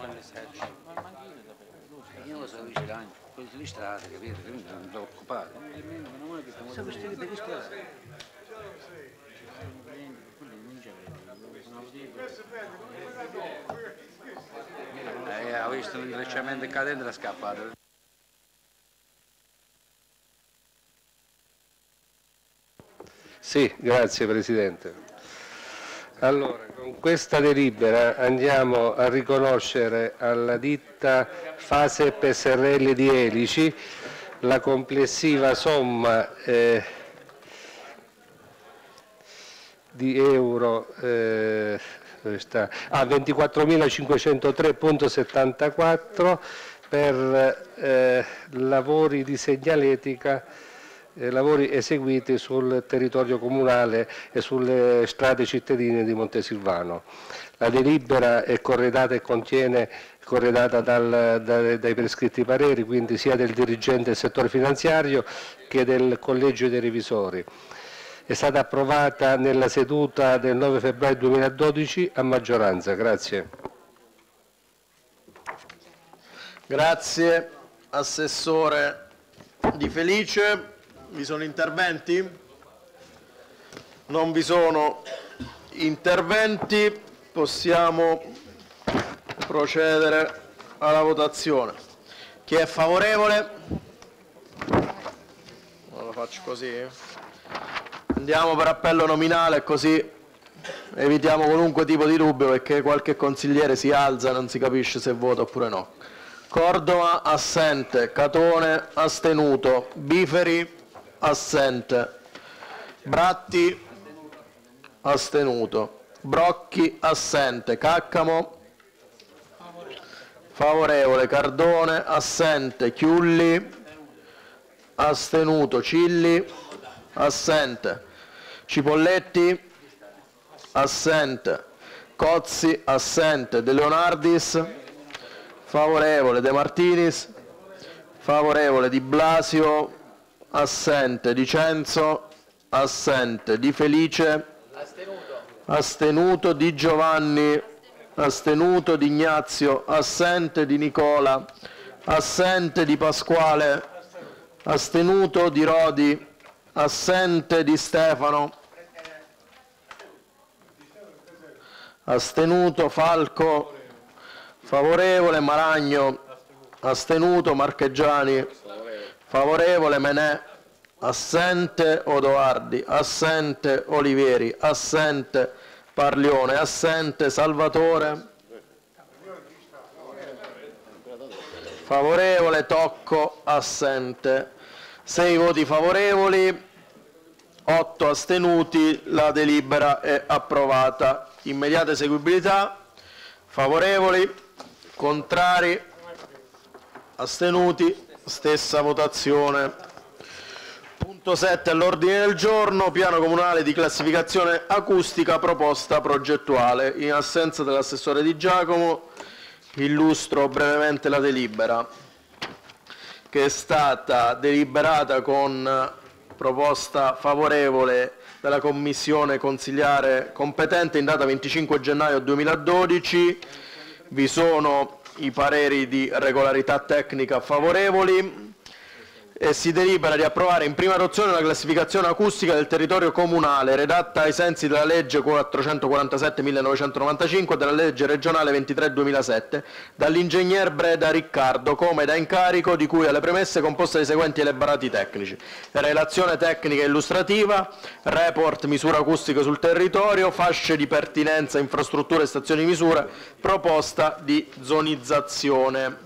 non sono vigilante, poi sono strade, capito? Quindi non mi preoccupare. Sono vestiti per strade. Eh, ha visto l'intrecciamento cadente e è scappato. Sì, grazie Presidente. Allora, con questa delibera andiamo a riconoscere alla ditta Fasep S R L di Elici la complessiva somma eh, di euro eh, dove sta? Ah, ventiquattromilacinquecentotre virgola settantaquattro per eh, lavori di segnaletica, eh, lavori eseguiti sul territorio comunale e sulle strade cittadine di Montesilvano. La delibera è corredata e contiene corredata dal, da, dai prescritti pareri, quindi sia del dirigente del settore finanziario che del collegio dei revisori. È stata approvata nella seduta del nove febbraio duemiladodici a maggioranza. Grazie. Grazie, Assessore Di Felice. Vi sono interventi? Non vi sono interventi. Possiamo procedere alla votazione. Chi è favorevole? Lo faccio così. Andiamo per appello nominale, così evitiamo qualunque tipo di dubbio, perché qualche consigliere si alza e non si capisce se vota oppure no. Cordova assente, Catone astenuto, Biferi assente, Bratti astenuto, Brocchi assente, Caccamo favorevole, Cardone assente, Chiulli astenuto, Cilli assente, Cipolletti assente, Cozzi assente, De Leonardis favorevole, De Martinis favorevole, Di Blasio assente, Di Cenzo assente, Di Felice astenuto, astenuto, Di Giovanni astenuto, Di Ignazio assente, Di Nicola assente, Di Pasquale astenuto, Di Rodi assente, Di Stefano astenuto, Falco favorevole, Maragno astenuto, Marcheggiani favorevole, Menè assente, Odoardi assente, Olivieri assente, Parlione assente, Salvatore favorevole, Tocco assente. Sei voti favorevoli, otto astenuti. La delibera è approvata. Immediata eseguibilità. Favorevoli, contrari, astenuti, stessa votazione. Punto sette all'ordine del giorno, piano comunale di classificazione acustica, proposta progettuale. In assenza dell'assessore Di Giacomo, illustro brevemente la delibera, che è stata deliberata con proposta favorevole della Commissione consiliare competente in data venticinque gennaio duemiladodici. Vi sono i pareri di regolarità tecnica favorevoli e si delibera di approvare in prima adozione la classificazione acustica del territorio comunale redatta ai sensi della legge quattrocentoquarantasette millenovecentonovantacinque e della legge regionale ventitré duemilasette dall'ingegner Breda Riccardo, come da incarico di cui alle premesse composte dai seguenti elaborati tecnici: relazione tecnica illustrativa, report misura acustica sul territorio, fasce di pertinenza, infrastrutture e stazioni di misura, proposta di zonizzazione.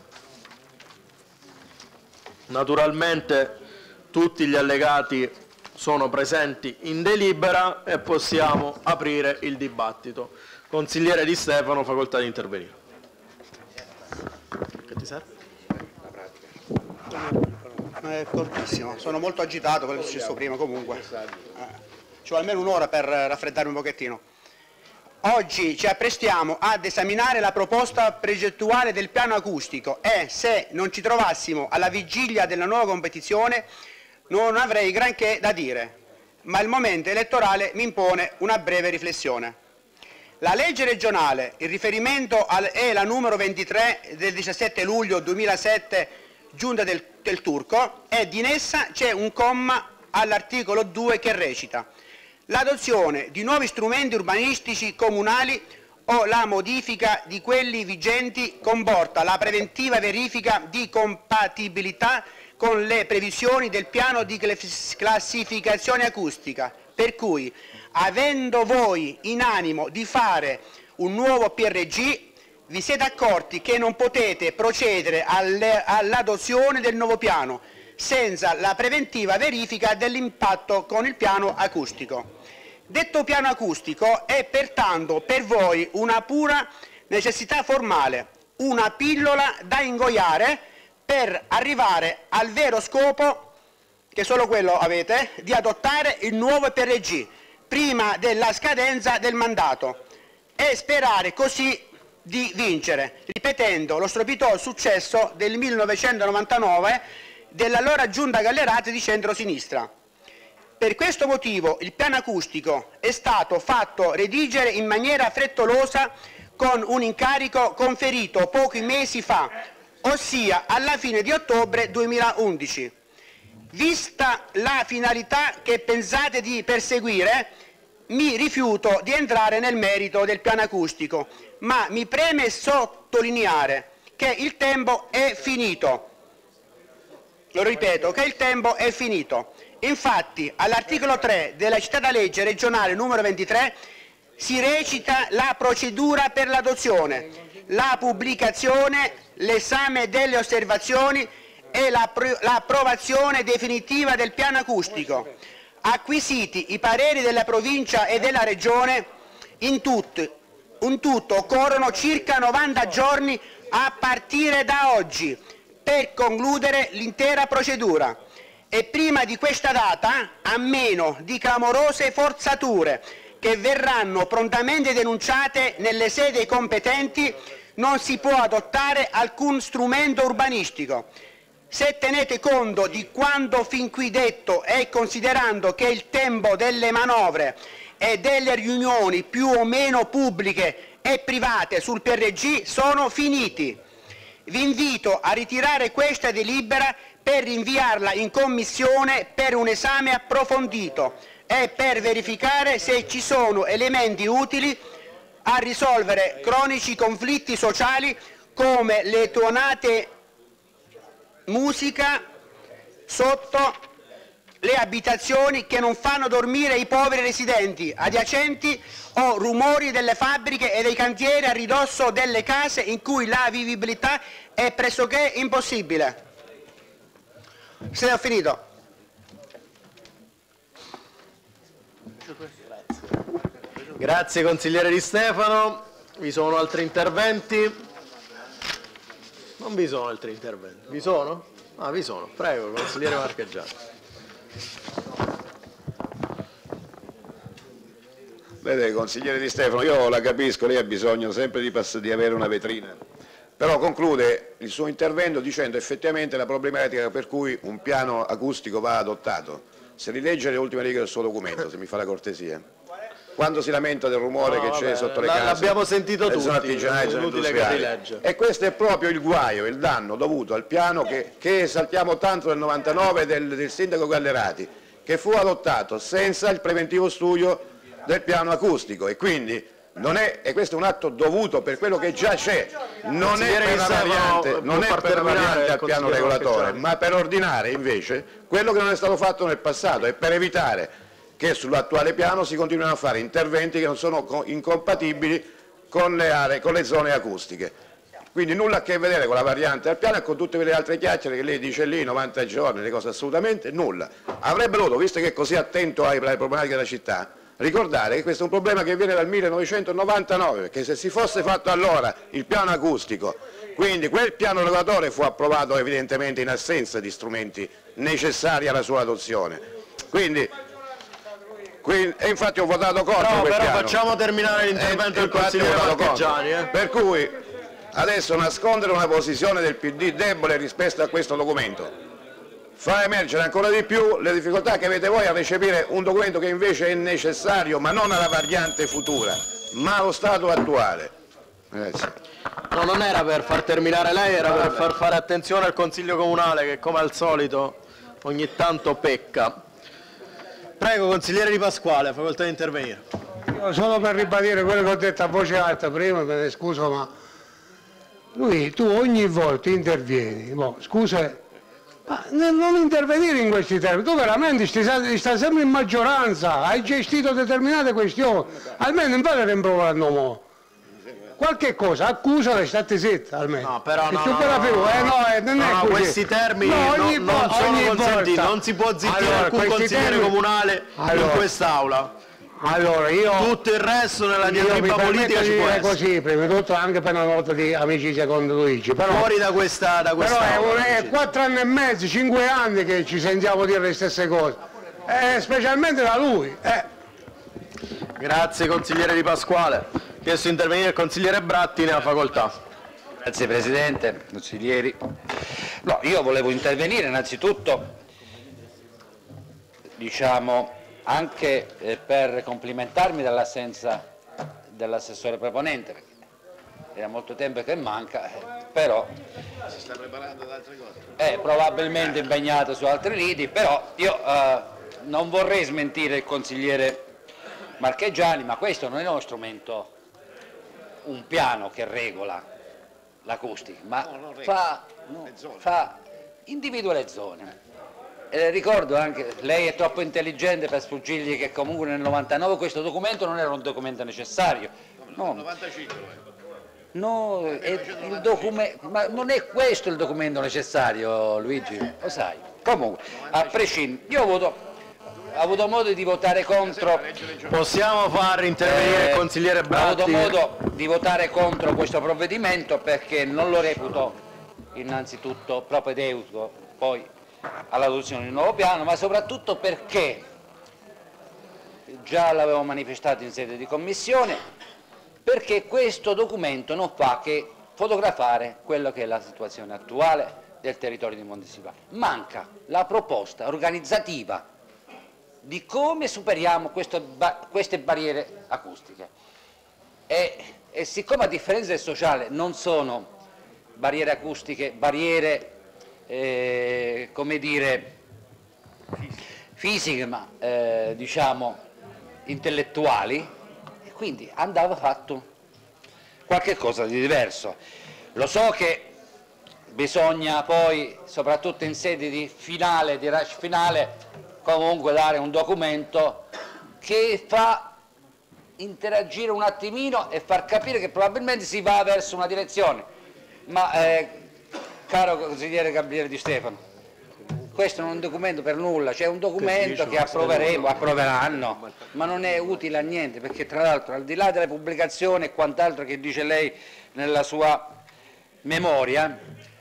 Naturalmente tutti gli allegati sono presenti in delibera e possiamo aprire il dibattito. Consigliere Di Stefano, facoltà di intervenire. Che ti serve? La pratica. È cortissimo, sono molto agitato, quello che è successo prima comunque. Eh, ci vuole almeno un'ora per raffreddare un pochettino. Oggi ci apprestiamo ad esaminare la proposta progettuale del piano acustico e se non ci trovassimo alla vigilia della nuova competizione non avrei granché da dire, ma il momento elettorale mi impone una breve riflessione. La legge regionale, il riferimento al, è la numero ventitré del diciassette luglio duemilasette, giunta del, del Turco, e in essa c'è un comma all'articolo due che recita: l'adozione di nuovi strumenti urbanistici comunali o la modifica di quelli vigenti comporta la preventiva verifica di compatibilità con le previsioni del piano di classificazione acustica, per cui, avendo voi in animo di fare un nuovo P R G, vi siete accorti che non potete procedere all'adozione del nuovo piano senza la preventiva verifica dell'impatto con il piano acustico. Detto piano acustico è pertanto per voi una pura necessità formale, una pillola da ingoiare per arrivare al vero scopo, che solo quello avete, di adottare il nuovo P R G prima della scadenza del mandato e sperare così di vincere, ripetendo lo strepitoso successo del millenovecentonovantanove dell'allora Giunta Gallerati di centrosinistra. Per questo motivo il piano acustico è stato fatto redigere in maniera frettolosa con un incarico conferito pochi mesi fa, ossia alla fine di ottobre duemilaundici. Vista la finalità che pensate di perseguire, mi rifiuto di entrare nel merito del piano acustico, ma mi preme sottolineare che il tempo è finito. Lo ripeto, che il tempo è finito. Infatti, all'articolo tre della citata legge regionale numero ventitré si recita la procedura per l'adozione, la pubblicazione, l'esame delle osservazioni e l'approvazione definitiva del piano acustico. Acquisiti i pareri della provincia e della regione, in tutto, in tutto occorrono circa novanta giorni a partire da oggi per concludere l'intera procedura. E prima di questa data, a meno di clamorose forzature che verranno prontamente denunciate nelle sedi competenti, non si può adottare alcun strumento urbanistico. Se tenete conto di quanto fin qui detto e considerando che il tempo delle manovre e delle riunioni più o meno pubbliche e private sul P R G sono finiti, vi invito a ritirare questa delibera per rinviarla in commissione per un esame approfondito e per verificare se ci sono elementi utili a risolvere cronici conflitti sociali come le tuonate musica sotto le abitazioni che non fanno dormire i poveri residenti adiacenti o rumori delle fabbriche e dei cantieri a ridosso delle case in cui la vivibilità è pressoché impossibile. Se ho finito. Grazie consigliere Di Stefano. Vi sono altri interventi? Non vi sono altri interventi. Vi sono? Ah, vi sono. Prego, consigliere Marchegiani. Vede, consigliere Di Stefano, io la capisco, lei ha bisogno sempre di, di avere una vetrina, però conclude il suo intervento dicendo effettivamente la problematica per cui un piano acustico va adottato. Se rilegge le ultime righe del suo documento, se mi fa la cortesia. Quando si lamenta del rumore no, che c'è sotto le case, l'abbiamo sentito tutti, artigianali, sono industriali. E questo è proprio il guaio, il danno dovuto al piano che, che esaltiamo tanto del novantanove del, del sindaco Gallerati, che fu adottato senza il preventivo studio del piano acustico e quindi non è, e questo è un atto dovuto per quello che già c'è, non è per la variante, non è per la variante al piano regolatore, ma per ordinare invece quello che non è stato fatto nel passato e per evitare che sull'attuale piano si continuino a fare interventi che non sono incompatibili con le aree, con le zone acustiche. Quindi nulla a che vedere con la variante al piano e con tutte quelle altre chiacchiere che lei dice lì, novanta giorni, le cose assolutamente nulla. Avrebbe dovuto, visto che è così attento alle problematiche della città, ricordare che questo è un problema che viene dal millenovecentonovantanove, perché se si fosse fatto allora il piano acustico, Quindi quel piano regolatore fu approvato evidentemente in assenza di strumenti necessari alla sua adozione. Quindi, quindi, e infatti ho votato contro no, quel però piano. facciamo terminare l'intervento E, del consigliere Marchegiani. Eh. Per cui adesso nascondere una posizione del P D debole rispetto a questo documento fa emergere ancora di più le difficoltà che avete voi a recepire un documento che invece è necessario, ma non alla variante futura, ma allo stato attuale. Grazie. No, non era per far terminare lei, era per far fare attenzione al Consiglio Comunale che come al solito ogni tanto pecca. Prego, consigliere Di Pasquale, facoltà di intervenire. Io solo per ribadire quello che ho detto a voce alta prima, me ne scuso, ma lui, tu ogni volta intervieni, boh, scusa, ma non intervenire in questi termini, tu veramente stai, stai sempre in maggioranza, hai gestito determinate questioni, almeno non fate rimproverando mo'. Qualche cosa, accusala e state zitta almeno. No, però no, tu no, per la no, più, no, eh, no, eh, non no, è no, così. questi termini no, no, ogni non vo- sono ogni consentiti, volta. non si può zittire Allora, alcun questi consigliere termini- comunale allora, in quest'Aula. Allora, io... Tutto il resto nella io mi diatriba permetto politica di ci può dire essere. così, prima di tutto anche per una nota di amicizia con Luigi. Però, Fuori da questa da però è, quest'Aula. un- è quattro anni e mezzo, cinque anni che ci sentiamo dire le stesse cose, eh, specialmente da lui. Eh. Grazie consigliere Di Pasquale. Chiesto di intervenire il consigliere Bratti, ne ha facoltà. Grazie Presidente, consiglieri. No, io volevo intervenire innanzitutto, diciamo, anche eh, per complimentarmi dell'assenza dell'assessore proponente, perché era molto tempo che manca, eh, però Si sta preparando ad altre cose. è probabilmente impegnato su altri lidi, però io eh, non vorrei smentire il consigliere Marchegiani, ma questo non è uno strumento, un piano che regola l'acustica, ma No, non regola. fa, no, Le zone. fa individua le zone. E ricordo anche, lei è troppo intelligente per sfuggirgli che comunque nel novantanove questo documento non era un documento necessario. No, novantacinque. no, è il documento, ma non è questo il documento necessario, Luigi, lo sai. Comunque, a prescindere, io ho avuto, ho avuto modo di votare contro. Possiamo far intervenire il consigliere Ho avuto Bratti? modo di votare contro questo provvedimento perché non lo reputo innanzitutto propedeutico poi all'adozione di un nuovo piano, ma soprattutto perché già l'avevo manifestato in sede di commissione, perché questo documento non fa che fotografare quello che è la situazione attuale del territorio di Montesipale. Manca la proposta organizzativa di come superiamo questo, ba, queste barriere acustiche e, e siccome a differenza del sociale non sono barriere acustiche, barriere eh, come dire fisiche, ma eh, diciamo intellettuali, e quindi andava fatto qualche cosa di diverso. Lo so che bisogna poi, soprattutto in sede di finale, di rush finale, comunque dare un documento che fa interagire un attimino e far capire che probabilmente si va verso una direzione, ma eh, caro consigliere Gabriele Di Stefano, questo non è un documento per nulla, c'è un documento che approveremo, approveranno, ma non è utile a niente, perché tra l'altro al di là delle pubblicazioni e quant'altro che dice lei nella sua memoria,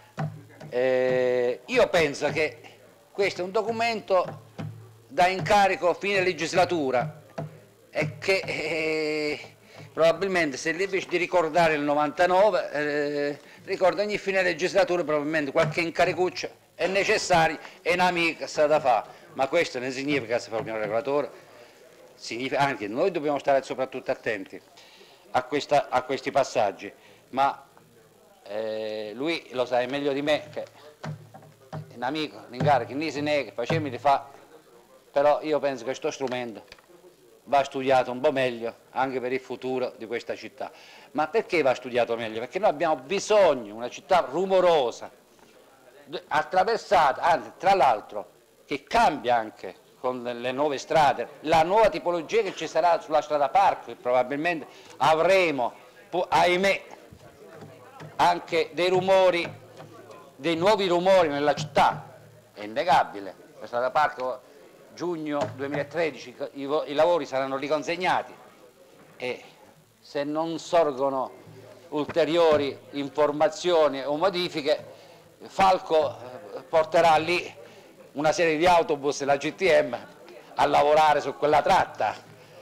eh, io penso che questo è un documento da incarico fine legislatura e che eh, probabilmente se invece di ricordare il novantanove eh, ricorda ogni fine legislatura, probabilmente qualche incaricuccio è necessario e un'amica sa da fare, ma questo non significa che si fa un piano regolatore, significa anche noi dobbiamo stare soprattutto attenti a, questa, a questi passaggi, ma eh, lui lo sa meglio di me che è un amico, l'incarico, non si nega, facemi di fa, però io penso che questo strumento va studiato un po' meglio anche per il futuro di questa città. Ma perché va studiato meglio? Perché noi abbiamo bisogno di una città rumorosa, attraversata, anzi tra l'altro che cambia anche con le nuove strade, la nuova tipologia che ci sarà sulla strada Parco, probabilmente avremo, ahimè, anche dei rumori, dei nuovi rumori nella città, è innegabile. La strada Parco giugno duemilatredici i, i lavori saranno riconsegnati e se non sorgono ulteriori informazioni o modifiche, Falco porterà lì una serie di autobus della G T M a lavorare su quella tratta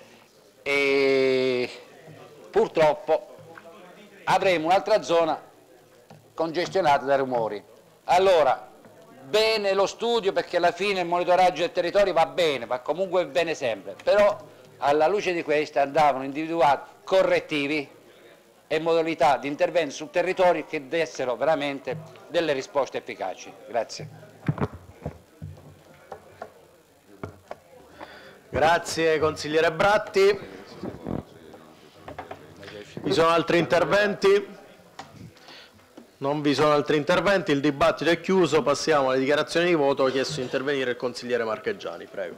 e purtroppo avremo un'altra zona congestionata dai rumori. Allora, bene lo studio, perché alla fine il monitoraggio del territorio va bene, va comunque bene sempre, però alla luce di questo andavano individuati correttivi e modalità di intervento sul territorio che dessero veramente delle risposte efficaci. Grazie. Grazie consigliere Bratti. Vi sono altri interventi? Non vi sono altri interventi, il dibattito è chiuso, passiamo alle dichiarazioni di voto. Ho chiesto di intervenire il consigliere Marcheggiani, prego.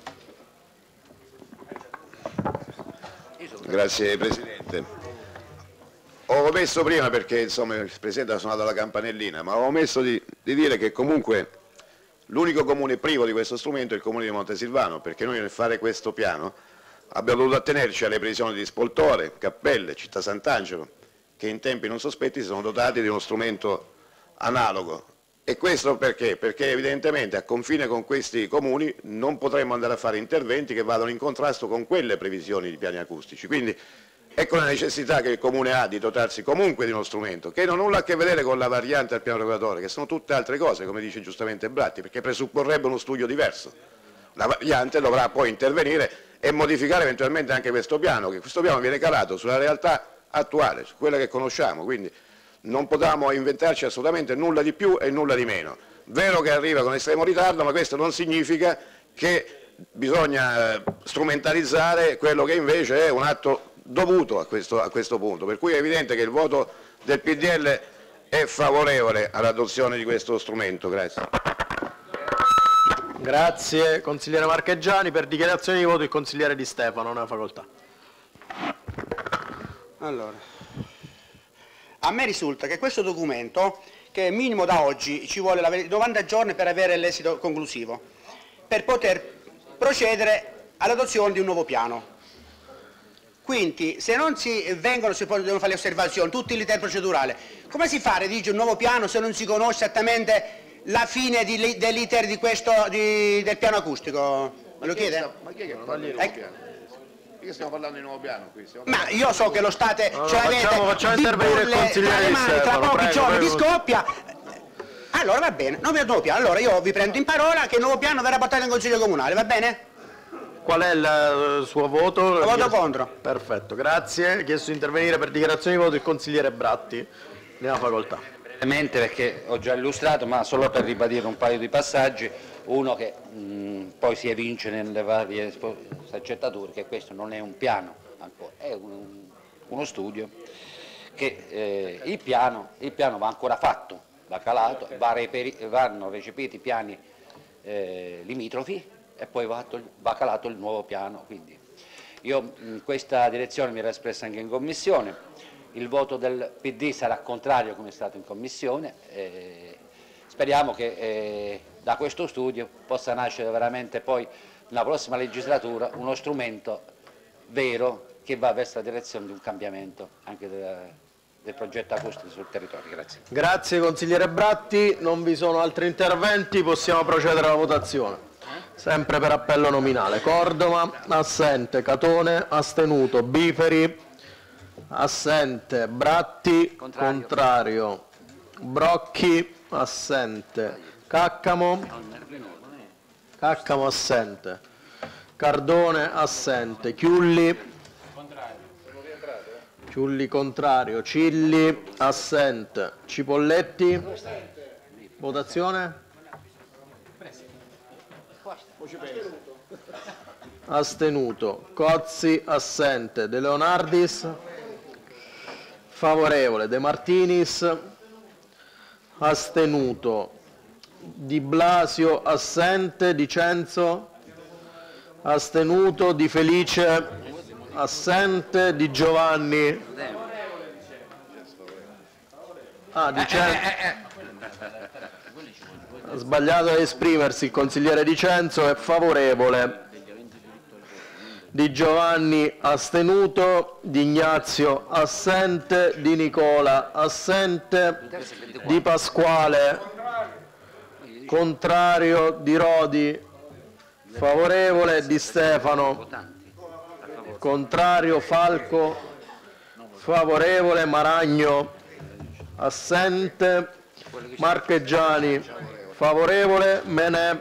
Grazie Presidente. Ho omesso prima, perché insomma il Presidente ha suonato la campanellina, ma ho omesso di, di dire che comunque l'unico comune privo di questo strumento è il comune di Montesilvano, perché noi nel fare questo piano abbiamo dovuto attenerci alle previsioni di Spoltore, Cappelle, Città Sant'Angelo, che in tempi non sospetti si sono dotati di uno strumento analogo. E questo perché? Perché evidentemente a confine con questi comuni non potremmo andare a fare interventi che vadano in contrasto con quelle previsioni di piani acustici. Quindi ecco la necessità che il comune ha di dotarsi comunque di uno strumento che non ha nulla a che vedere con la variante al piano regolatore, che sono tutte altre cose, come dice giustamente Bratti, perché presupporrebbe uno studio diverso. La variante dovrà poi intervenire e modificare eventualmente anche questo piano, che questo piano viene calato sulla realtà attuale, su quella che conosciamo, quindi non potevamo inventarci assolutamente nulla di più e nulla di meno. Vero che arriva con estremo ritardo, ma questo non significa che bisogna strumentalizzare quello che invece è un atto dovuto a questo, a questo punto, per cui è evidente che il voto del P D L è favorevole all'adozione di questo strumento. Grazie. Grazie consigliere Marcheggiani. Per dichiarazione di voto il consigliere Di Stefano, una facoltà. Allora, a me risulta che questo documento, che minimo da oggi ci vuole novanta giorni per avere l'esito conclusivo, per poter procedere all'adozione di un nuovo piano. Quindi se non si vengono, si devono fare le osservazioni, tutto l'iter procedurale, come si fa a redigere un nuovo piano se non si conosce esattamente la fine dell'iter di questo, di, del piano acustico? Me lo chiede? Ma chi è che parla di nuovo piano? Perché stiamo parlando di nuovo piano qui? Ma io so che lo state, No, ce no, l'avete facciamo, facciamo intervenire il consigliere Di tra Stefano, pochi prego, giorni prego. vi scoppia. Allora va bene, non vi nuovo piano. Allora io vi prendo in parola che il nuovo piano verrà portato in consiglio comunale, va bene? Qual è il suo voto? Lo voto contro. Perfetto, grazie. Chiesto di intervenire per dichiarazione di voto il consigliere Bratti. Ne ha facoltà. Brevemente, perché ho già illustrato, ma solo per ribadire un paio di passaggi. Uno che mh, poi si evince nelle varie saccettature, che questo non è un piano ancora, è un, uno studio, che eh, il, piano, il piano va ancora fatto, va calato, va reperi, vanno recepiti i piani eh, limitrofi e poi va, va calato il nuovo piano. Quindi io in questa direzione mi ero espressa anche in commissione, il voto del P D sarà contrario come è stato in commissione, eh, speriamo che eh, da questo studio possa nascere veramente poi nella prossima legislatura uno strumento vero che va verso la direzione di un cambiamento anche del, del progetto acustico sul territorio. Grazie. Grazie consigliere Bratti, non vi sono altri interventi, possiamo procedere alla votazione. Sempre per appello nominale. Cordova, assente. Catone, astenuto. Biferi, assente. Bratti, contrario. contrario. Brocchi, assente. Caccamo, Caccamo assente. Cardone, assente. Chiulli, Chiulli contrario. Cilli, assente. Cipolletti, votazione? Astenuto. Cozzi, assente. De Leonardis, favorevole. De Martinis, astenuto. Di Blasio, assente. Di Cenzo, astenuto. Di Felice, assente. Di Giovanni, ah, di Cenzo. Ha sbagliato ad esprimersi il consigliere Di Cenzo, è favorevole. Di Giovanni astenuto, Di Ignazio assente, Di Nicola assente, Di Pasquale contrario, Di Rodi favorevole, Di Stefano contrario, Falco favorevole, Maragno assente, Marcheggiani favorevole, Menè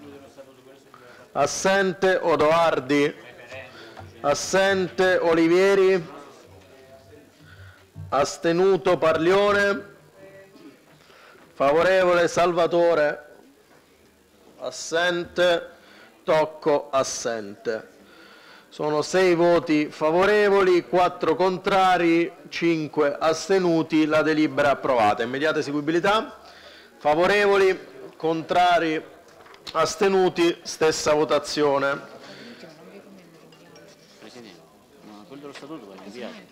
assente, Odoardi assente, Olivieri astenuto, Parlione favorevole, Salvatore assente, Tocco assente. Sono sei voti favorevoli, quattro contrari, cinque astenuti, la delibera è approvata. Immediata eseguibilità, favorevoli, contrari, astenuti, stessa votazione. Presidente, ma quello dello statuto va inviato.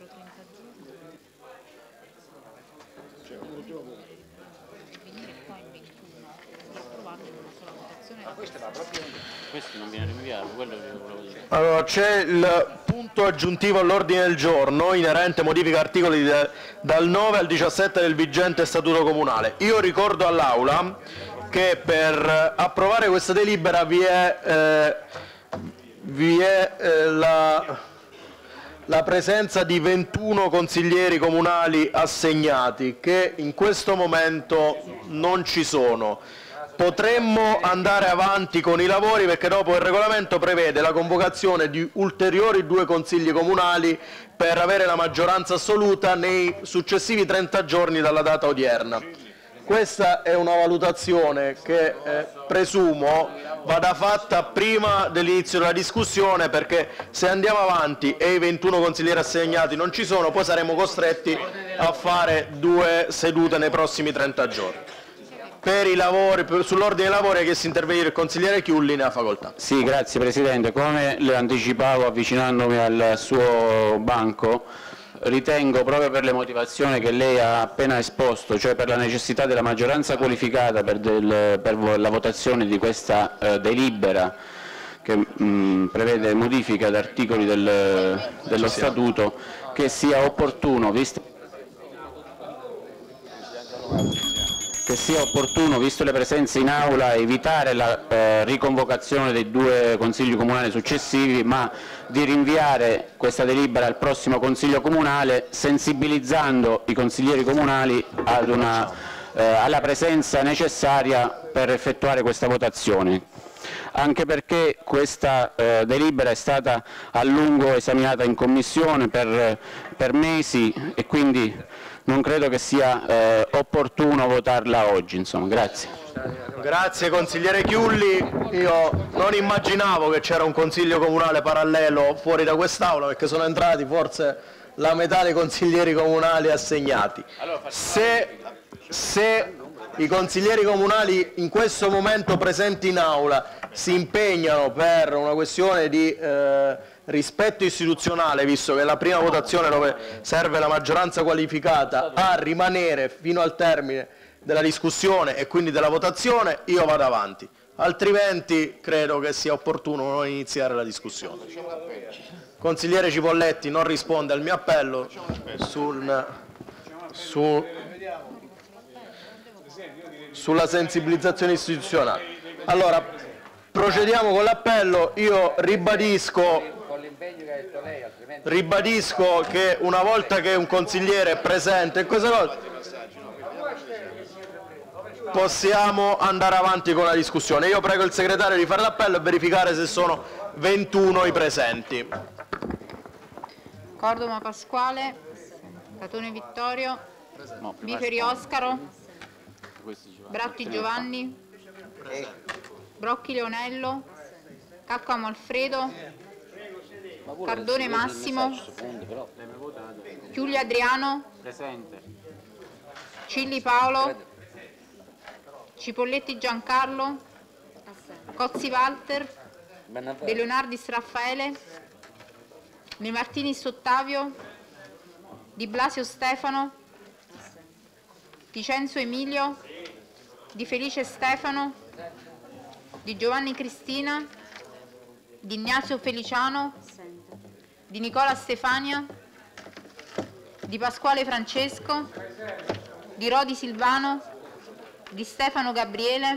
Questo non viene rinviato, quello che volevo dire. Allora, c'è il punto aggiuntivo all'ordine del giorno inerente modifica articoli de, dal nove al diciassette del vigente statuto comunale. Io ricordo all'Aula che per approvare questa delibera vi è, eh, vi è eh, la, la presenza di ventuno consiglieri comunali assegnati che in questo momento non ci sono. Potremmo andare avanti con i lavori perché dopo il regolamento prevede la convocazione di ulteriori due consigli comunali per avere la maggioranza assoluta nei successivi trenta giorni dalla data odierna. Questa è una valutazione che eh, presumo vada fatta prima dell'inizio della discussione, perché se andiamo avanti e i ventuno consiglieri assegnati non ci sono, poi saremo costretti a fare due sedute nei prossimi trenta giorni. Per i lavori, sull'ordine dei lavori ha chiesto intervenire il consigliere Chiulli, ne ha facoltà. Sì, grazie Presidente. Come le anticipavo avvicinandomi al suo banco, ritengo, proprio per le motivazioni che lei ha appena esposto, cioè per la necessità della maggioranza qualificata per, del, per la votazione di questa eh, delibera che mh, prevede modifica ad articoli del, dello Statuto, che sia opportuno, visto che sia opportuno, visto le presenze in aula, evitare la eh, riconvocazione dei due consigli comunali successivi, ma di rinviare questa delibera al prossimo consiglio comunale, sensibilizzando i consiglieri comunali ad una, eh, alla presenza necessaria per effettuare questa votazione. Anche perché questa eh, delibera è stata a lungo esaminata in Commissione per, per mesi e quindi non credo che sia eh, opportuno votarla oggi. Insomma, grazie. Grazie consigliere Chiulli. Io non immaginavo che c'era un consiglio comunale parallelo fuori da quest'Aula, perché sono entrati forse la metà dei consiglieri comunali assegnati. Se, se i consiglieri comunali in questo momento presenti in Aula si impegnano per una questione di eh, rispetto istituzionale, visto che è la prima votazione dove serve la maggioranza qualificata, a rimanere fino al termine della discussione e quindi della votazione, io vado avanti, altrimenti credo che sia opportuno non iniziare la discussione. Consigliere Cipolletti non risponde al mio appello sul, su, sulla sensibilizzazione istituzionale. Allora, procediamo con l'appello. Io ribadisco Ribadisco che una volta che un consigliere è presente in questa cosa possiamo andare avanti con la discussione. Io prego il segretario di fare l'appello e verificare se sono ventuno i presenti. Cordova Pasquale, Catone Vittorio, Biferi Oscaro, Bratti Giovanni, Brocchi Leonello, Caccamo Alfredo, Cardone Massimo, Chiulli Adriano, Cilli Paolo, Cipolletti Giancarlo, Cozzi Walter, De Leonardis Raffaele, De Martinis Ottavio, Di Blasio Stefano, Vicenzo Emilio, Di Felice Stefano, Di Giovanni Cristina, Di Ignazio Feliciano, Di Nicola Stefania, Di Pasquale Francesco, Di Rodi Silvano, Di Stefano Gabriele,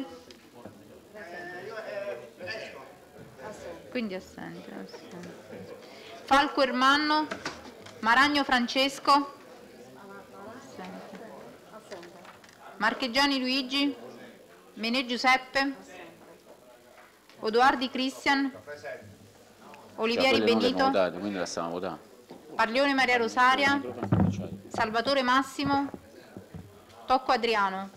quindi assente, assente. Falco Ermanno, Maragno Francesco, assente. Marchegiani Luigi, Menè Giuseppe, Odoardi Cristian, Olivieri Benito, votati, quindi la stiamo votando. Parlione Maria Rosaria, Salvatore Massimo, Tocco Adriano.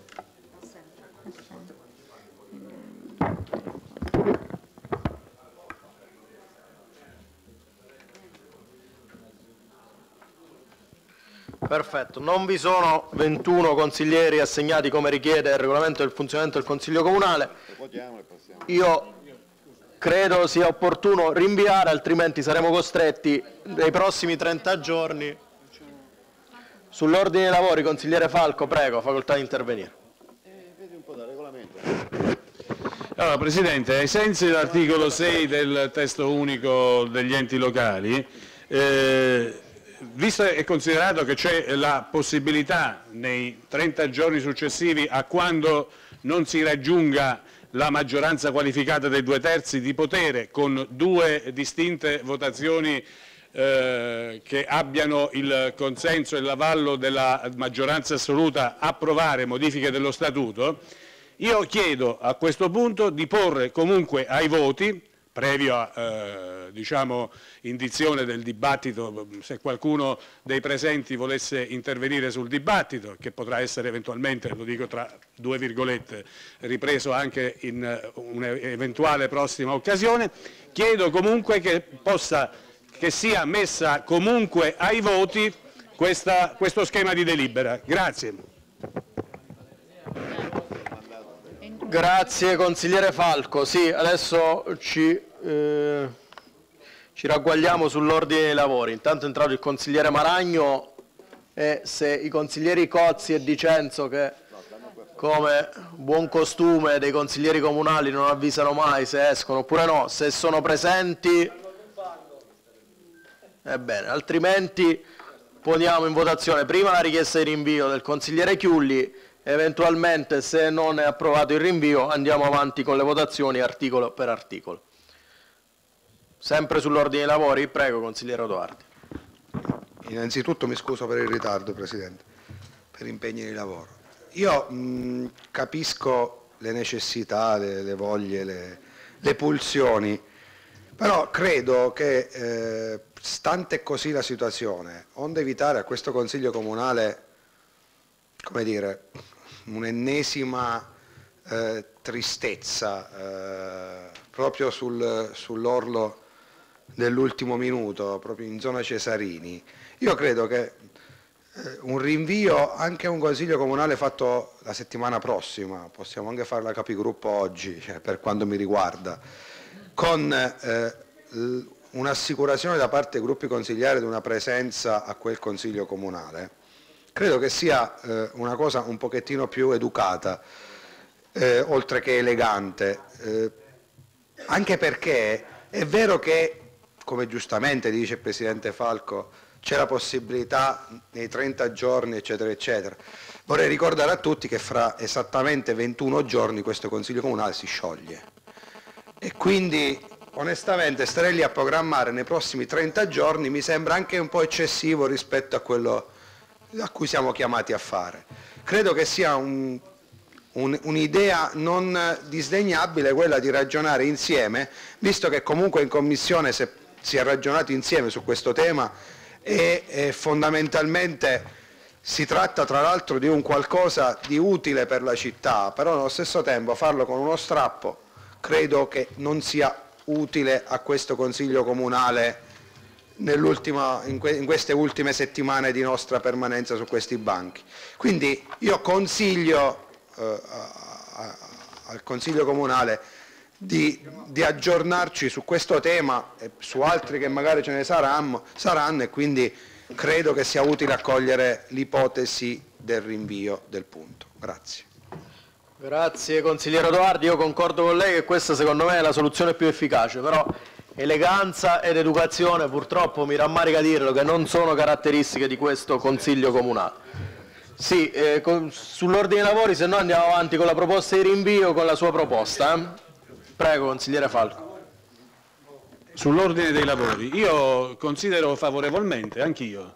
Perfetto, non vi sono ventuno consiglieri assegnati come richiede il regolamento del funzionamento del Consiglio Comunale. Io credo sia opportuno rinviare, altrimenti saremo costretti nei prossimi trenta giorni. Sull'ordine dei lavori, consigliere Falco, prego, facoltà di intervenire. Allora, Presidente, ai sensi dell'articolo sei del testo unico degli enti locali, eh, visto e considerato che c'è la possibilità nei trenta giorni successivi a quando non si raggiunga la maggioranza qualificata dei due terzi di potere con due distinte votazioni eh, che abbiano il consenso e l'avallo della maggioranza assoluta, approvare modifiche dello Statuto, io chiedo a questo punto di porre comunque ai voti, previo eh, diciamo, indizione del dibattito, se qualcuno dei presenti volesse intervenire sul dibattito, che potrà essere eventualmente, lo dico tra due virgolette, ripreso anche in un'eventuale prossima occasione, chiedo comunque che, possa, che sia messa comunque ai voti questa, questo schema di delibera. Grazie. Grazie consigliere Falco. Sì, adesso ci, eh, ci ragguagliamo sull'ordine dei lavori. Intanto è entrato il consigliere Maragno e se i consiglieri Cozzi e Di Cenzo, che come buon costume dei consiglieri comunali non avvisano mai se escono oppure no, se sono presenti, ebbene, altrimenti poniamo in votazione prima la richiesta di rinvio del consigliere Chiulli. Eventualmente, se non è approvato il rinvio, andiamo avanti con le votazioni articolo per articolo. Sempre sull'ordine dei lavori, prego consigliere Odoardi. Innanzitutto mi scuso per il ritardo, Presidente, per impegni di lavoro. Io mh, capisco le necessità, le, le voglie, le, le pulsioni, però credo che, eh, stante così la situazione, onde evitare a questo Consiglio Comunale, come dire, un'ennesima eh, tristezza eh, proprio sul, sull'orlo dell'ultimo minuto, proprio in zona Cesarini, io credo che eh, un rinvio anche a un Consiglio Comunale fatto la settimana prossima, possiamo anche fare la capigruppo oggi, cioè, per quanto mi riguarda, con eh, un'assicurazione da parte dei gruppi consigliari di una presenza a quel Consiglio Comunale, credo che sia eh, una cosa un pochettino più educata, eh, oltre che elegante, eh, anche perché è vero che, come giustamente dice il Presidente Falco, c'è la possibilità nei trenta giorni, eccetera, eccetera. Vorrei ricordare a tutti che fra esattamente ventuno giorni questo Consiglio Comunale si scioglie e quindi onestamente stare lì a programmare nei prossimi trenta giorni mi sembra anche un po' eccessivo rispetto a quello a cui siamo chiamati a fare. Credo che sia un, un, un'idea non disdegnabile quella di ragionare insieme, visto che comunque in Commissione si è, si è ragionato insieme su questo tema e, e fondamentalmente si tratta tra l'altro di un qualcosa di utile per la città, però nello stesso tempo farlo con uno strappo credo che non sia utile a questo Consiglio Comunale In, que in queste ultime settimane di nostra permanenza su questi banchi. Quindi io consiglio eh, a, a, al Consiglio Comunale di, di aggiornarci su questo tema e su altri che magari ce ne saranno, saranno e quindi credo che sia utile accogliere l'ipotesi del rinvio del punto. Grazie. Grazie consigliere Odoardi, io concordo con lei che questa secondo me è la soluzione più efficace, però Eleganza ed educazione, purtroppo mi rammarica dirlo, che non sono caratteristiche di questo Consiglio Comunale. Sì, eh, sull'ordine dei lavori, se no andiamo avanti con la proposta di rinvio, con la sua proposta. Eh? Prego, consigliere Falco. Sull'ordine dei lavori, io considero favorevolmente, anch'io,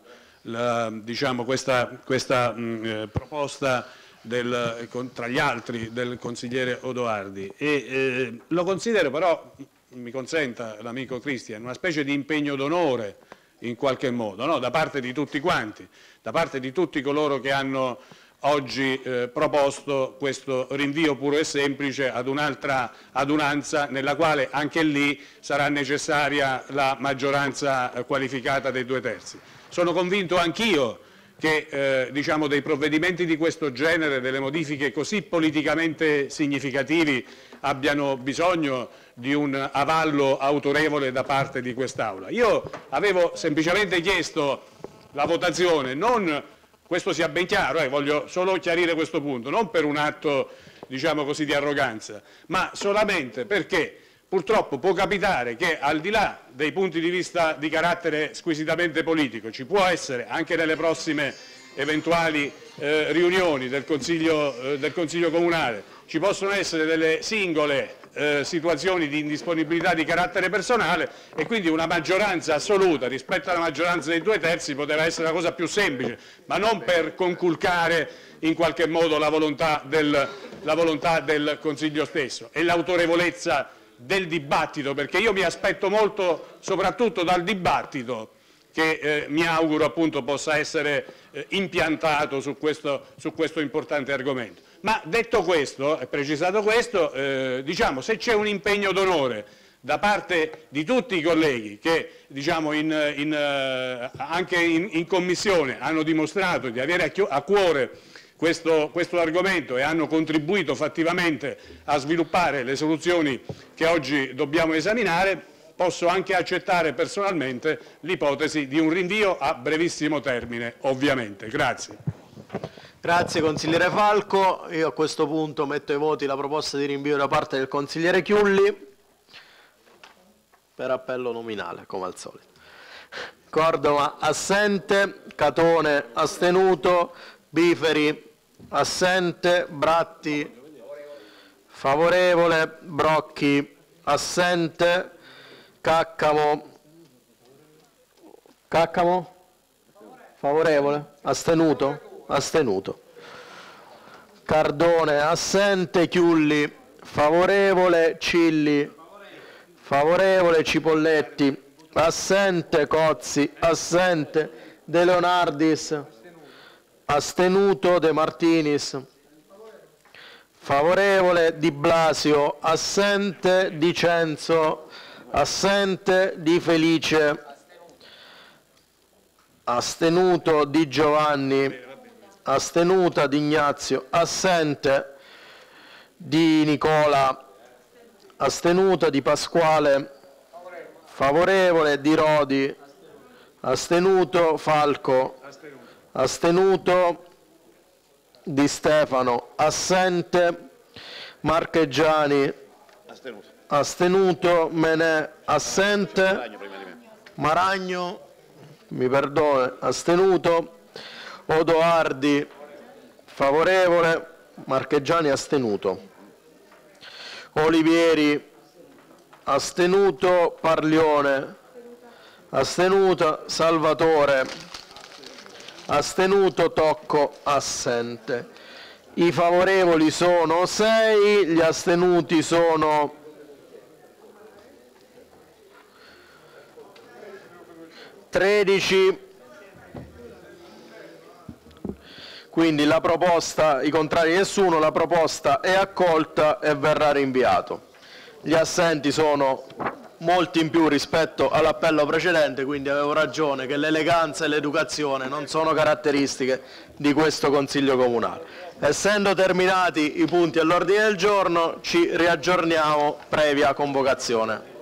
diciamo, questa, questa mh, proposta del, con, tra gli altri del consigliere Odoardi e eh, lo considero però, mi consenta l'amico Cristian, una specie di impegno d'onore in qualche modo, no? Da parte di tutti quanti, da parte di tutti coloro che hanno oggi eh, proposto questo rinvio puro e semplice ad un'altra adunanza nella quale anche lì sarà necessaria la maggioranza eh, qualificata dei due terzi. Sono convinto anch'io che eh, diciamo, dei provvedimenti di questo genere, delle modifiche così politicamente significativi, abbiano bisogno di un avallo autorevole da parte di quest'Aula. Io avevo semplicemente chiesto la votazione, non, questo sia ben chiaro, eh, voglio solo chiarire questo punto, non per un atto, diciamo così, di arroganza, ma solamente perché purtroppo può capitare che, al di là dei punti di vista di carattere squisitamente politico, ci può essere anche nelle prossime eventuali eh, riunioni del Consiglio, eh, del Consiglio Comunale, ci possono essere delle singole eh, situazioni di indisponibilità di carattere personale e quindi una maggioranza assoluta rispetto alla maggioranza dei due terzi poteva essere la cosa più semplice, ma non per conculcare in qualche modo la volontà del, la volontà del Consiglio stesso e l'autorevolezza del dibattito, perché io mi aspetto molto soprattutto dal dibattito che eh, mi auguro appunto possa essere eh, impiantato su questo, su questo importante argomento. Ma detto questo e precisato questo, eh, diciamo, se c'è un impegno d'onore da parte di tutti i colleghi che diciamo, in, in, eh, anche in, in Commissione hanno dimostrato di avere a, a cuore Questo, questo argomento e hanno contribuito fattivamente a sviluppare le soluzioni che oggi dobbiamo esaminare, posso anche accettare personalmente l'ipotesi di un rinvio a brevissimo termine, ovviamente. Grazie. Grazie consigliere Falco. Io a questo punto metto ai voti la proposta di rinvio da parte del consigliere Chiulli per appello nominale, come al solito. Cordova assente, Catone astenuto, Biferi assente, Bratti favorevole, Brocchi assente, Caccamo, Caccamo favorevole, astenuto, astenuto, Cardone assente, Chiulli favorevole, Cilli favorevole, Cipolletti assente, Cozzi assente, De Leonardis astenuto, De Martinis favorevole, Di Blasio assente, Di Cenzo assente, Di Felice astenuto, Di Giovanni astenuta, Di Ignazio assente, Di Nicola astenuta, Di Pasquale favorevole, Di Rodi astenuto, Falco astenuto, Di Stefano assente, Marcheggiani astenuto, astenuto, Menè assente, Maragno mi perdoni, astenuto, Odoardi favorevole, Marcheggiani astenuto, Olivieri astenuto, Parlione astenuto, Salvatore astenuto, Tocco assente. I favorevoli sono sei, gli astenuti sono tredici, quindi la proposta, i contrari nessuno, la proposta è accolta e verrà rinviato. Gli assenti sono molti in più rispetto all'appello precedente, quindi avevo ragione che l'eleganza e l'educazione non sono caratteristiche di questo Consiglio Comunale. Essendo terminati i punti all'ordine del giorno, ci riaggiorniamo previa convocazione.